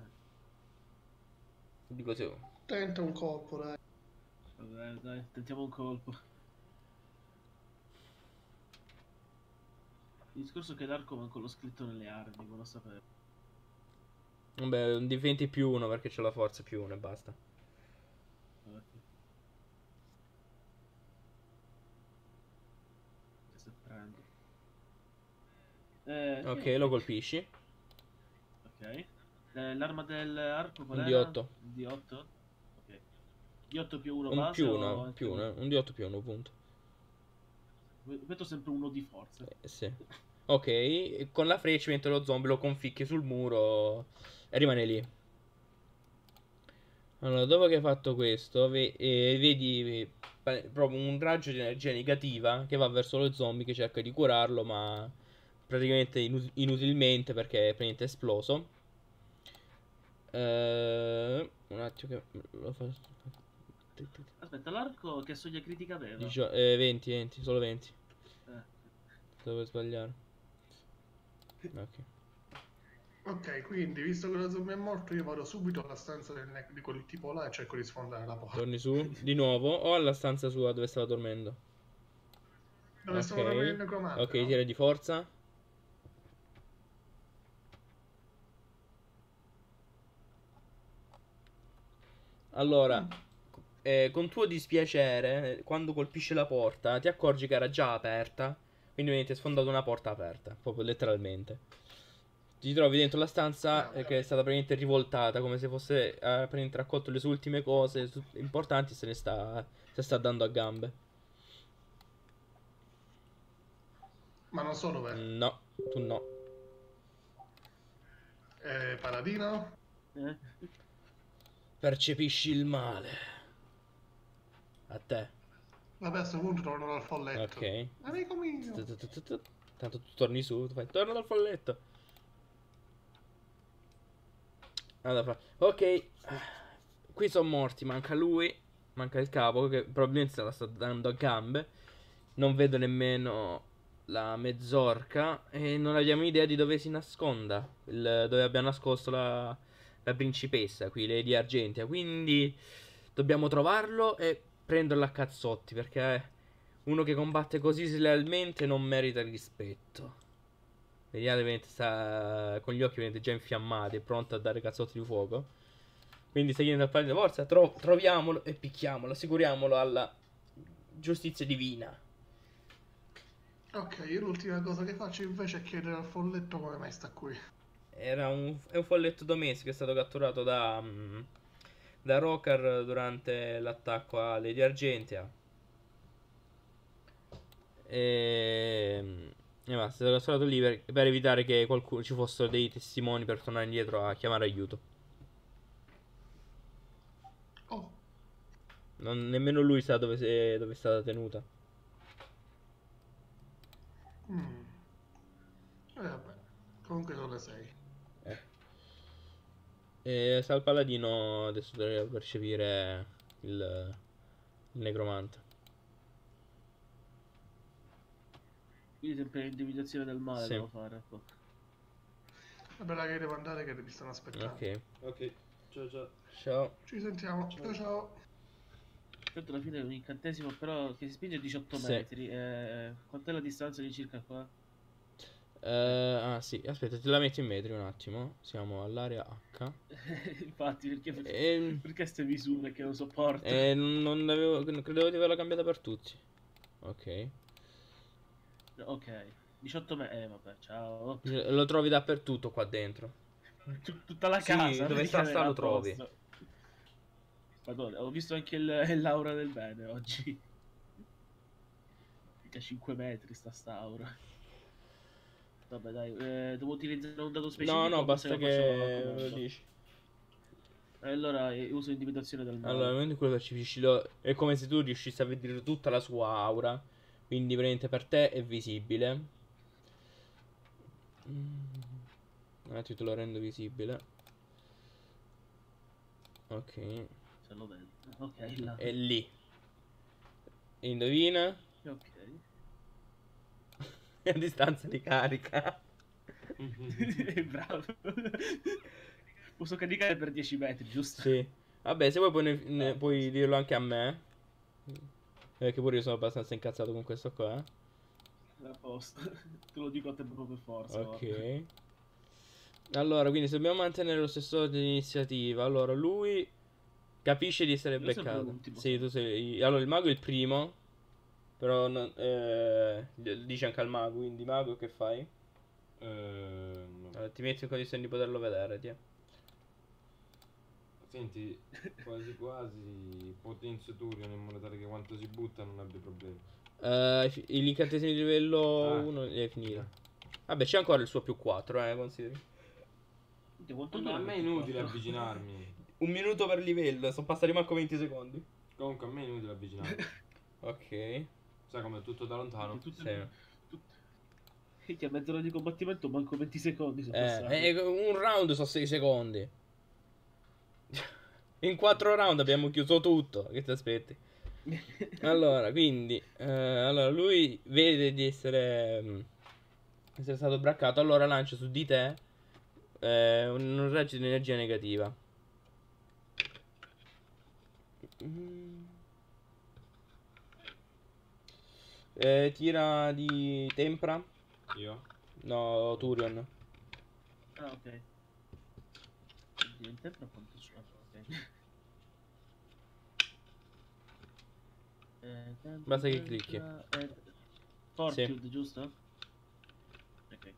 Dico se... Tenta un colpo, dai. vabbè, dai, tentiamo un colpo. Il discorso è che l'arco manco l'ho scritto nelle armi, ma lo sapevo. Vabbè, un D venti più uno perché c'ho la forza più uno e basta. Vabbè. Che se prendo. Eh, Ok, sì, lo colpisci. Ok. Eh, l'arma dell'arco qual Un era? D otto. Un D otto? Ok. D otto più uno Un base più o uno, anche più un- uno, un D otto più uno, punto. Metto sempre uno di forza. Eh, sì. Ok, e con la freccia mentre lo zombie lo conficchi sul muro e rimane lì. Allora, dopo che hai fatto questo, ve- eh, vedi eh, pa- proprio un raggio di energia negativa che va verso lo zombie che cerca di curarlo, ma praticamente inu- inutilmente perché è praticamente esploso. Eh, un attimo che lo fa. Aspetta, l'arco che soglia critica aveva? Dicio- eh, venti, venti, solo venti. Eh. Stavo per sbagliare. Ok. Ok, quindi visto che lo zombie è morto, io vado subito alla stanza del ne- di quel tipo là e cerco di sfondare la porta. Torni su di nuovo o alla stanza sua dove stava dormendo? Dove stavo dormendo il Ok. necromante, Ok, no? tira di forza. Allora, eh, con tuo dispiacere, eh, quando colpisce la porta, ti accorgi che era già aperta. Quindi vedete sfondato una porta aperta, proprio letteralmente. Ti trovi dentro la stanza eh, che è stata praticamente rivoltata, come se fosse eh, praticamente raccolto le sue ultime cose su- importanti e se ne sta, se sta dando a gambe. Ma non so dov'è. No, tu no. Eh, Paladino? Eh? Percepisci il male. A te. Vabbè, a questo punto torno dal folletto. Ok. Amico mio! Tu-tu-tu-tu-tu. Tanto tu torni su, tu fai torna dal folletto. Allora, fa- ok. Qui sono morti, manca lui. Manca il capo che probabilmente se la sta dando a gambe. Non vedo nemmeno la mezzorca. E non abbiamo idea di dove si nasconda. Il- dove abbia nascosto la, la principessa qui, Lady Argentia. Quindi dobbiamo trovarlo e prenderlo a cazzotti. Perché uno che combatte così slealmente non merita rispetto. Vediate, vedete, sta con gli occhi vedete, già infiammati, è pronto a dare cazzotti di fuoco. Quindi stai chiedendo al padre, forza, tro- troviamolo e picchiamolo, assicuriamolo alla giustizia divina. Ok, io l'ultima cosa che faccio invece è chiedere al folletto come mai sta qui. Era un, è un folletto domestico, è stato catturato da, mm, da Rokar durante l'attacco a Lady Argentia. E, e basta, è stato catturato lì per, per evitare che qualcuno, ci fossero dei testimoni per tornare indietro a chiamare aiuto. Oh, Non, nemmeno lui sa dove, se- dove è stata tenuta. mm. E vabbè, comunque sono le sei. E Sal Paladino adesso dovrebbe percepire il, il necromante. Quindi sempre individuazione del male Sì. devo fare. Ecco. Vabbè, raga, io devo andare che mi stanno aspettando. Ok, Ok, ciao ciao. ciao. Ci sentiamo. Ciao ciao. Tanto alla fine è un incantesimo però che si spinge a diciotto Sì. metri. Eh, quant'è la distanza di circa qua? Eh, ah sì, aspetta, te la metti in metri un attimo. Siamo all'area H. Infatti, perché, E, perché queste misure che non sopporto? e non avevo, credevo di averla cambiata per tutti. Ok. Ok, diciotto metri. Eh, vabbè, ciao. Lo trovi dappertutto qua dentro. Tut- Tutta la Sì, casa. dove sta, sta lo praticamente, trovi. a posto. Madonna, ho visto anche il, il l'aura del bene oggi. Mica cinque metri sta sta aura. Vabbè dai, eh, devo utilizzare un dato specifico. No, no, o basta se lo che faccio a lo comando? dici. Eh, Allora eh, uso individuazione del male. Allora, nel momento in cui lo percepisci, lo- è come se tu riuscissi a vedere tutta la sua aura. Quindi, veramente per te è visibile. Mm. Un attimo te lo rendo visibile. Ok. Se lo vedo. Ok, là. È lì. Indovina? Ok. A distanza di carica. Bravo. Posso caricare per dieci metri, giusto? Sì. Vabbè, se vuoi puoi, ne- ne- puoi dirlo anche a me. Perché pure io sono abbastanza incazzato con questo qua. A posto. Te lo dico a te proprio per forza. guarda. Ok. Allora, quindi se dobbiamo mantenere lo stesso ordine di iniziativa. Allora, lui capisce di essere Io sono beccato. l'ultimo. Sì, tu sei. Allora, il mago è il primo. Però non- eh, dice anche al mago. Quindi, mago, che fai? Eh, no. Allora, ti metti in condizione di poterlo vedere, ti. Senti, quasi quasi potenzio Turion in modo tale che quanto si butta non abbia problemi. Eh, gli incantesimi di livello Ah. uno li hai finiti. Vabbè, c'è ancora il suo più quattro, eh, consideri. Minchia, quanto Ma a dura me è questo inutile qua? avvicinarmi. Un minuto per livello, sono passati manco venti secondi. Comunque a me è inutile avvicinarmi. Ok. Sai come è tutto da lontano? Tutte- Sì. tutte- Minchia, mezz'ora di combattimento manco venti secondi sono Eh, passati. eh, un round sono sei secondi. In quattro round abbiamo chiuso tutto. Che ti aspetti? Allora, quindi, eh, allora lui vede di essere, mm, essere stato braccato. Allora lancia su di te eh, un, un raggio di energia negativa. Mm. Eh, tira di tempra. Io? No, Turion. Ah, ok. Il tempo quanto c'è? Ok. Eh, tempo, Basta che tempra, clicchi. eh, Fortitude, giusto? Ok.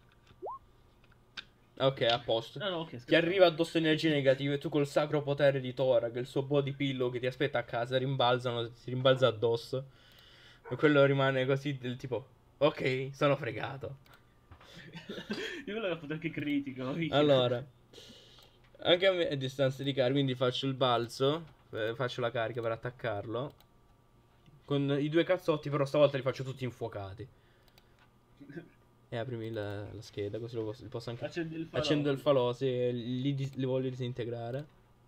Ok, a posto. No, no, ok, Ti scherzavo. arriva addosso energie negative e tu col sacro potere di Torag, il suo body pillow che ti aspetta a casa, rimbalzano, si rimbalza addosso. E quello rimane così del tipo, ok, sono fregato. Io me l'avevo fatto anche critico. mica. Allora, anche a me è distanza di carica, quindi faccio il balzo, eh, faccio la carica per attaccarlo. Con i due cazzotti, però stavolta li faccio tutti infuocati. E aprimi la, la scheda, così lo posso, li posso anche... Accendi il falò. Accendo il falò se li, dis- li voglio disintegrare.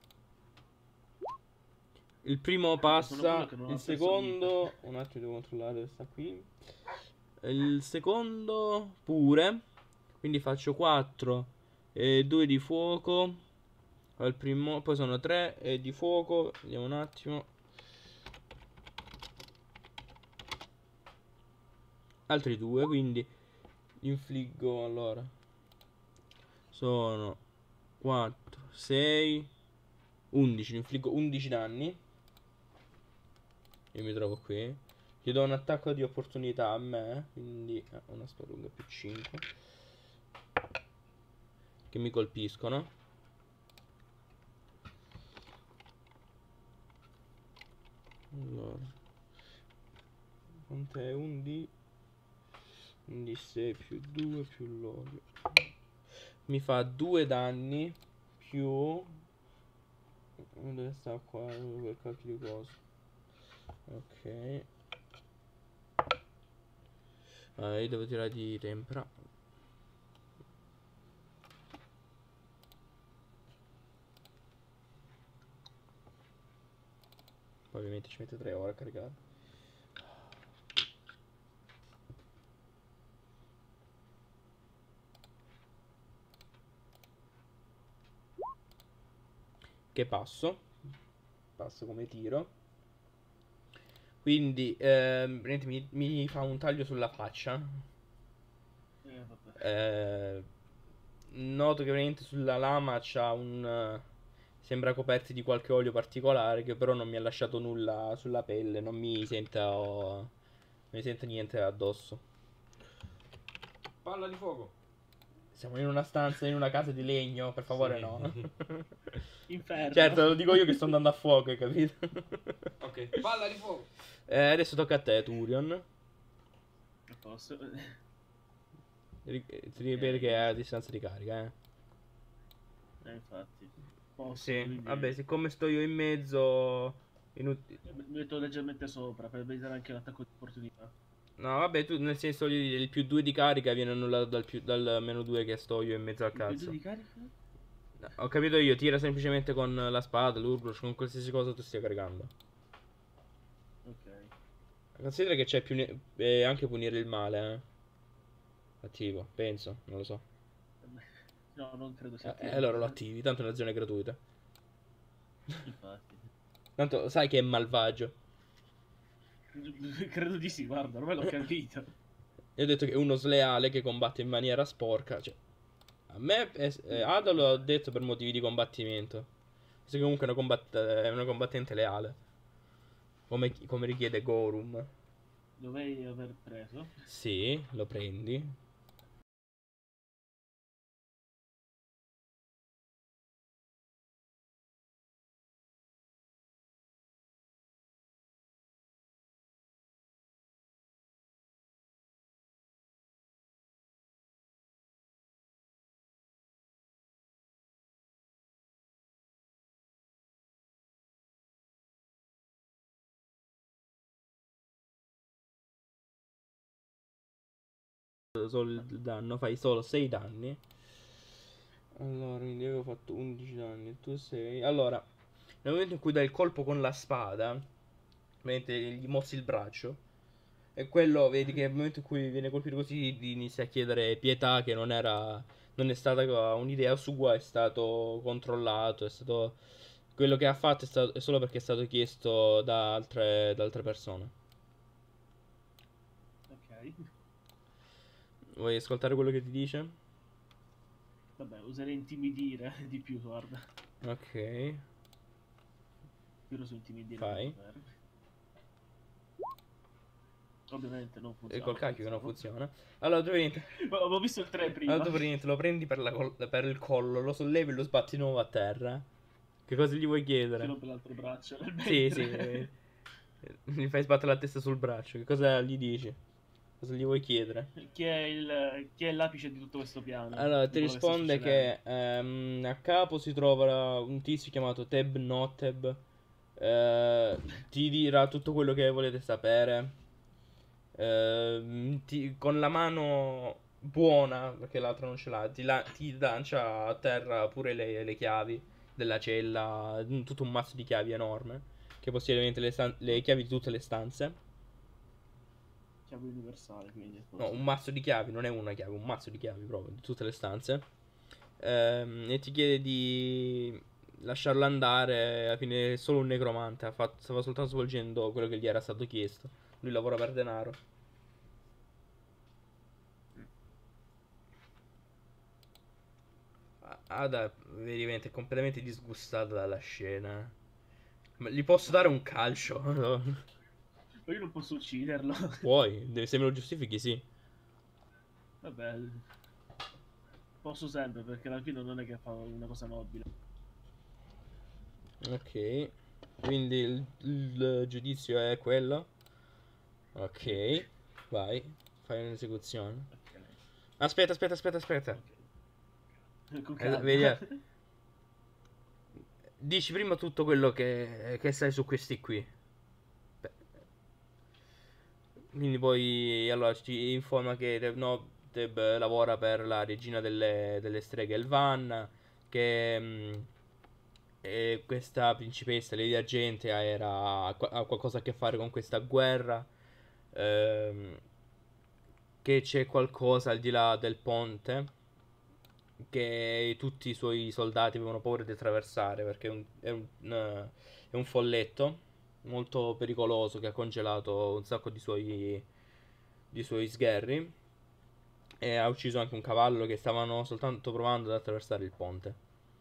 Il primo Sono passa, quello che non ha il perso secondo... Un attimo devo controllare dove sta qui. Il secondo pure. Quindi faccio quattro e due di fuoco. Al primo, poi sono tre e di fuoco. Vediamo un attimo. Altri due, quindi infliggo allora. Sono quattro, sei, undici. Infliggo undici danni. Io mi trovo qui. Gli do un attacco di opportunità a me. Quindi eh, una spadunga più cinque. Che mi colpiscono. Allora. Quant'è? Un D. Un D sei più due più l'olio. Mi fa due danni. Più... Dove sta qua? Quel cacchio di cosa. Ok. Allora, io devo tirare di tempra. Poi ovviamente ci mette tre ore a caricare. Che passo. Passo come tiro. Quindi ehm, praticamente mi, mi fa un taglio sulla faccia. Eh, vabbè. Eh, noto che veramente sulla lama c'ha un... eh, sembra coperti di qualche olio particolare che però non mi ha lasciato nulla sulla pelle, non mi sento... non mi sento niente addosso. Palla di fuoco. Siamo in una stanza, in una casa di legno, per favore Sì. no. Inferno. Certo, lo dico io che sto andando a fuoco, hai capito? Ok, palla di fuoco. Eh, adesso tocca a te, Turion. A posto. Ri- Ti ripeti che è a distanza di carica, eh. Eh, infatti. Posso, Sì, quindi- vabbè, siccome sto io in mezzo... Inut- Mi metto leggermente sopra per vedere anche l'attacco di opportunità. No, vabbè, tu nel senso il il più due di carica viene annullato dal, più, dal meno due che sto io in mezzo al Il più due cazzo. di carica? No, ho capito io, tira semplicemente con la spada, l'urgrush, con qualsiasi cosa tu stia caricando. Ok. Considera che c'è più ne- eh, anche punire il male, eh. Attivo, penso, non lo so. No, non credo sia Eh, allora lo attivi, tanto è un'azione gratuita. Infatti. Tanto sai che è malvagio. Credo di sì, guarda, ormai l'ho capito. Io ho detto che è uno sleale che combatte in maniera sporca. Cioè, a me è, eh, Ada l'ho detto per motivi di combattimento. Se comunque è una, combatt- è una combattente leale. Come, come richiede Gorum. Dovevi aver preso. Sì, lo prendi. Solo il danno, fai solo sei danni. Allora, quindi io avevo fatto undici danni, tu sei. Allora, nel momento in cui dai il colpo con la spada, mentre gli mossi il braccio, e quello vedi che nel momento in cui viene colpito così ti inizia a chiedere pietà, che non era, non è stata un'idea sua, è stato controllato, è stato, quello che ha fatto è, stato, è solo perché è stato chiesto da altre, da altre persone. Ok. Vuoi ascoltare quello che ti dice? Vabbè, userei intimidire di più, guarda. Ok, Tiro su intimidire. fai. per poter. Ovviamente non E funziona. col cacchio che non pensavo. funziona. Allora tu niente. Ma avevo visto il tre prima. Allora tu praticamente lo prendi per, la col- per il collo, lo sollevi e lo sbatti di nuovo a terra. Che cosa gli vuoi chiedere? Tiro per l'altro braccio. nel Sì, mentre. sì. eh, Gli fai sbattere la testa sul braccio. Che cosa gli dici? Cosa gli vuoi chiedere? Chi è il chi è l'apice di tutto questo piano? Allora, Di ti quello che sta risponde succedendo? che ehm, a capo si trova un tizio chiamato Teb Noteb. Eh, ti dirà tutto quello che volete sapere. Ehm, ti- con la mano buona, perché l'altra non ce l'ha, ti, la- ti lancia a terra pure le, le chiavi della cella, un- tutto un mazzo di chiavi enorme, che possiede ovviamente le, stan- le chiavi di tutte le stanze. Chiave universale, quindi. No, un mazzo di chiavi, non è una chiave, un mazzo di chiavi proprio, di tutte le stanze. Ehm, e ti chiede di lasciarlo andare, alla fine è solo un necromante, ha fatto- stava soltanto svolgendo quello che gli era stato chiesto. Lui lavora per denaro. Ada veramente è completamente disgustata dalla scena. Ma gli posso dare un calcio? Ma io non posso ucciderlo. Puoi, deve- se me lo giustifichi, sì. Vabbè. Posso sempre, perché alla fine non è che fa una cosa nobile. Ok. Quindi il, il giudizio è quello. Ok. Vai. Fai un'esecuzione. Ok. Aspetta, aspetta, aspetta, aspetta. Ok. Con Eh, calma. vedi, eh. Dici prima tutto quello che, che sai su questi qui. Beh, quindi poi allora ci informa che Teb Noteb lavora per la regina delle, delle streghe Elvan, che mh, e questa principessa Lady Argentea era, ha qualcosa a che fare con questa guerra, ehm, che c'è qualcosa al di là del ponte che tutti i suoi soldati avevano paura di attraversare perché è un, è un, eh, è un folletto molto pericoloso che ha congelato un sacco di suoi, di suoi sgherri e ha ucciso anche un cavallo che stavano soltanto provando ad attraversare il ponte.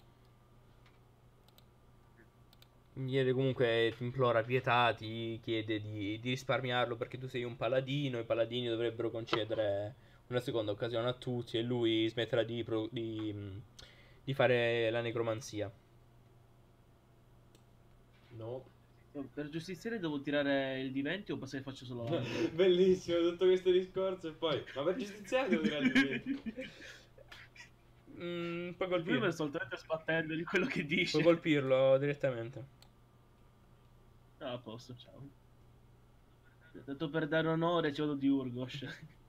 Ieri comunque ti implora pietà, ti chiede di, di risparmiarlo perché tu sei un paladino, i paladini dovrebbero concedere una seconda occasione a tutti e lui smetterà di, pro- di, mh, di fare la necromanzia. No. Per giustiziere devo tirare il diventi o se faccio solo altro? Bellissimo tutto questo discorso e poi... Ma per giustiziare devo tirare il diventi. Mm, puoi Il primo colpirlo. è soltanto sbattendo di quello che Puoi dice. colpirlo direttamente. Ah, a posto, ciao. Tanto per dare onore ci vado di Urgosh.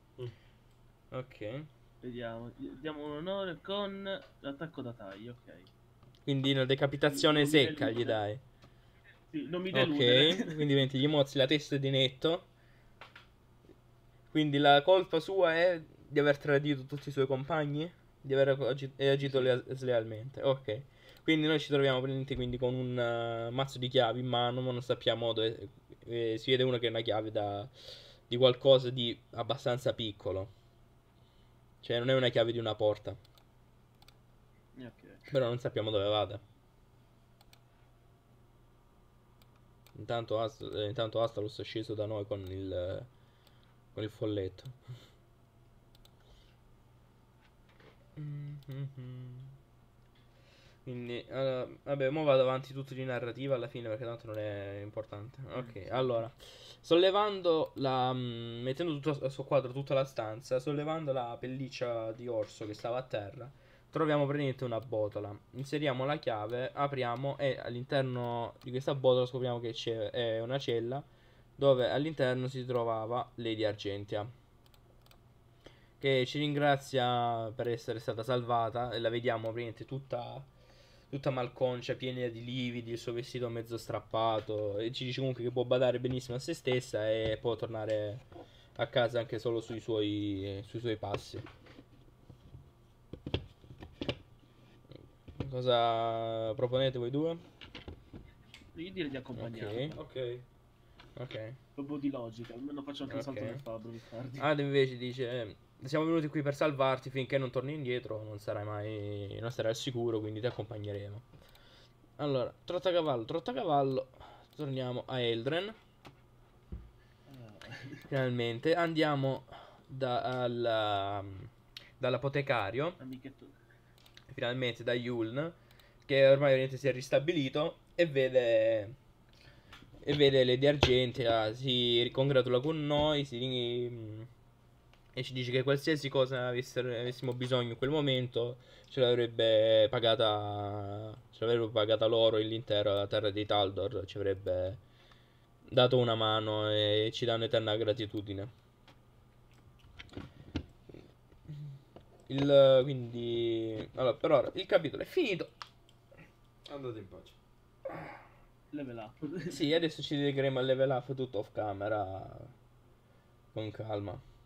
Ok. Vediamo, diamo un onore con l'attacco da taglio, ok. Quindi una decapitazione Non mi secca gli deludere. dai. Sì, non mi deludere. Ok. Quindi venti, gli mozzi la testa di netto. Quindi la colpa sua è di aver tradito tutti i suoi compagni? Di aver agi- agito Sì. lea- slealmente. Ok. Quindi noi ci troviamo praticamente quindi con un eh, mazzo di chiavi in mano, ma non sappiamo dove... eh, si vede uno che è una chiave da, di qualcosa di abbastanza piccolo. Cioè non è una chiave di una porta. Ok. Però non sappiamo dove vada. Intanto, Ast- eh, intanto Astalus è sceso da noi con il, eh, con il folletto. Quindi, allora, vabbè, mo vado avanti tutto di narrativa alla fine perché tanto non è importante. Ok, allora, sollevando la... mm, mettendo tutto a suo quadro tutta la stanza, sollevando la pelliccia di orso che stava a terra, troviamo praticamente una botola. Inseriamo la chiave, apriamo e all'interno di questa botola scopriamo che c'è è una cella dove all'interno si trovava Lady Argentia, che ci ringrazia per essere stata salvata e la vediamo praticamente tutta tutta malconcia, piena di lividi, il suo vestito mezzo strappato, e ci dice comunque che può badare benissimo a se stessa e può tornare a casa anche solo sui suoi, sui suoi passi. Cosa proponete voi due? Io direi di accompagnarlo. Ok. Ok. Ok. Proprio di logica, almeno faccio anche un salto Ok. nel fabbro più tardi. Ad invece dice: eh, siamo venuti qui per salvarti, finché non torni indietro non sarai mai, non sarai al sicuro, quindi ti accompagneremo. Allora, trottacavallo, trottacavallo, torniamo a Eldren. Eh, Finalmente andiamo da- alla- dall'apotecario, amichetto. finalmente da Yuln, che ormai ovviamente si è ristabilito e vede e vede Lady Argentea, si congratula con noi, si, mm, e ci dice che qualsiasi cosa avesse- avessimo bisogno in quel momento ce l'avrebbe pagata, ce l'avrebbe pagata loro l'intera la terra di Taldor, ci avrebbe dato una mano e ci danno eterna gratitudine. Il, quindi, allora, per ora il capitolo è finito. Andate in pace. Level up. Sì, adesso ci dedicheremo al level up tutto off camera con calma.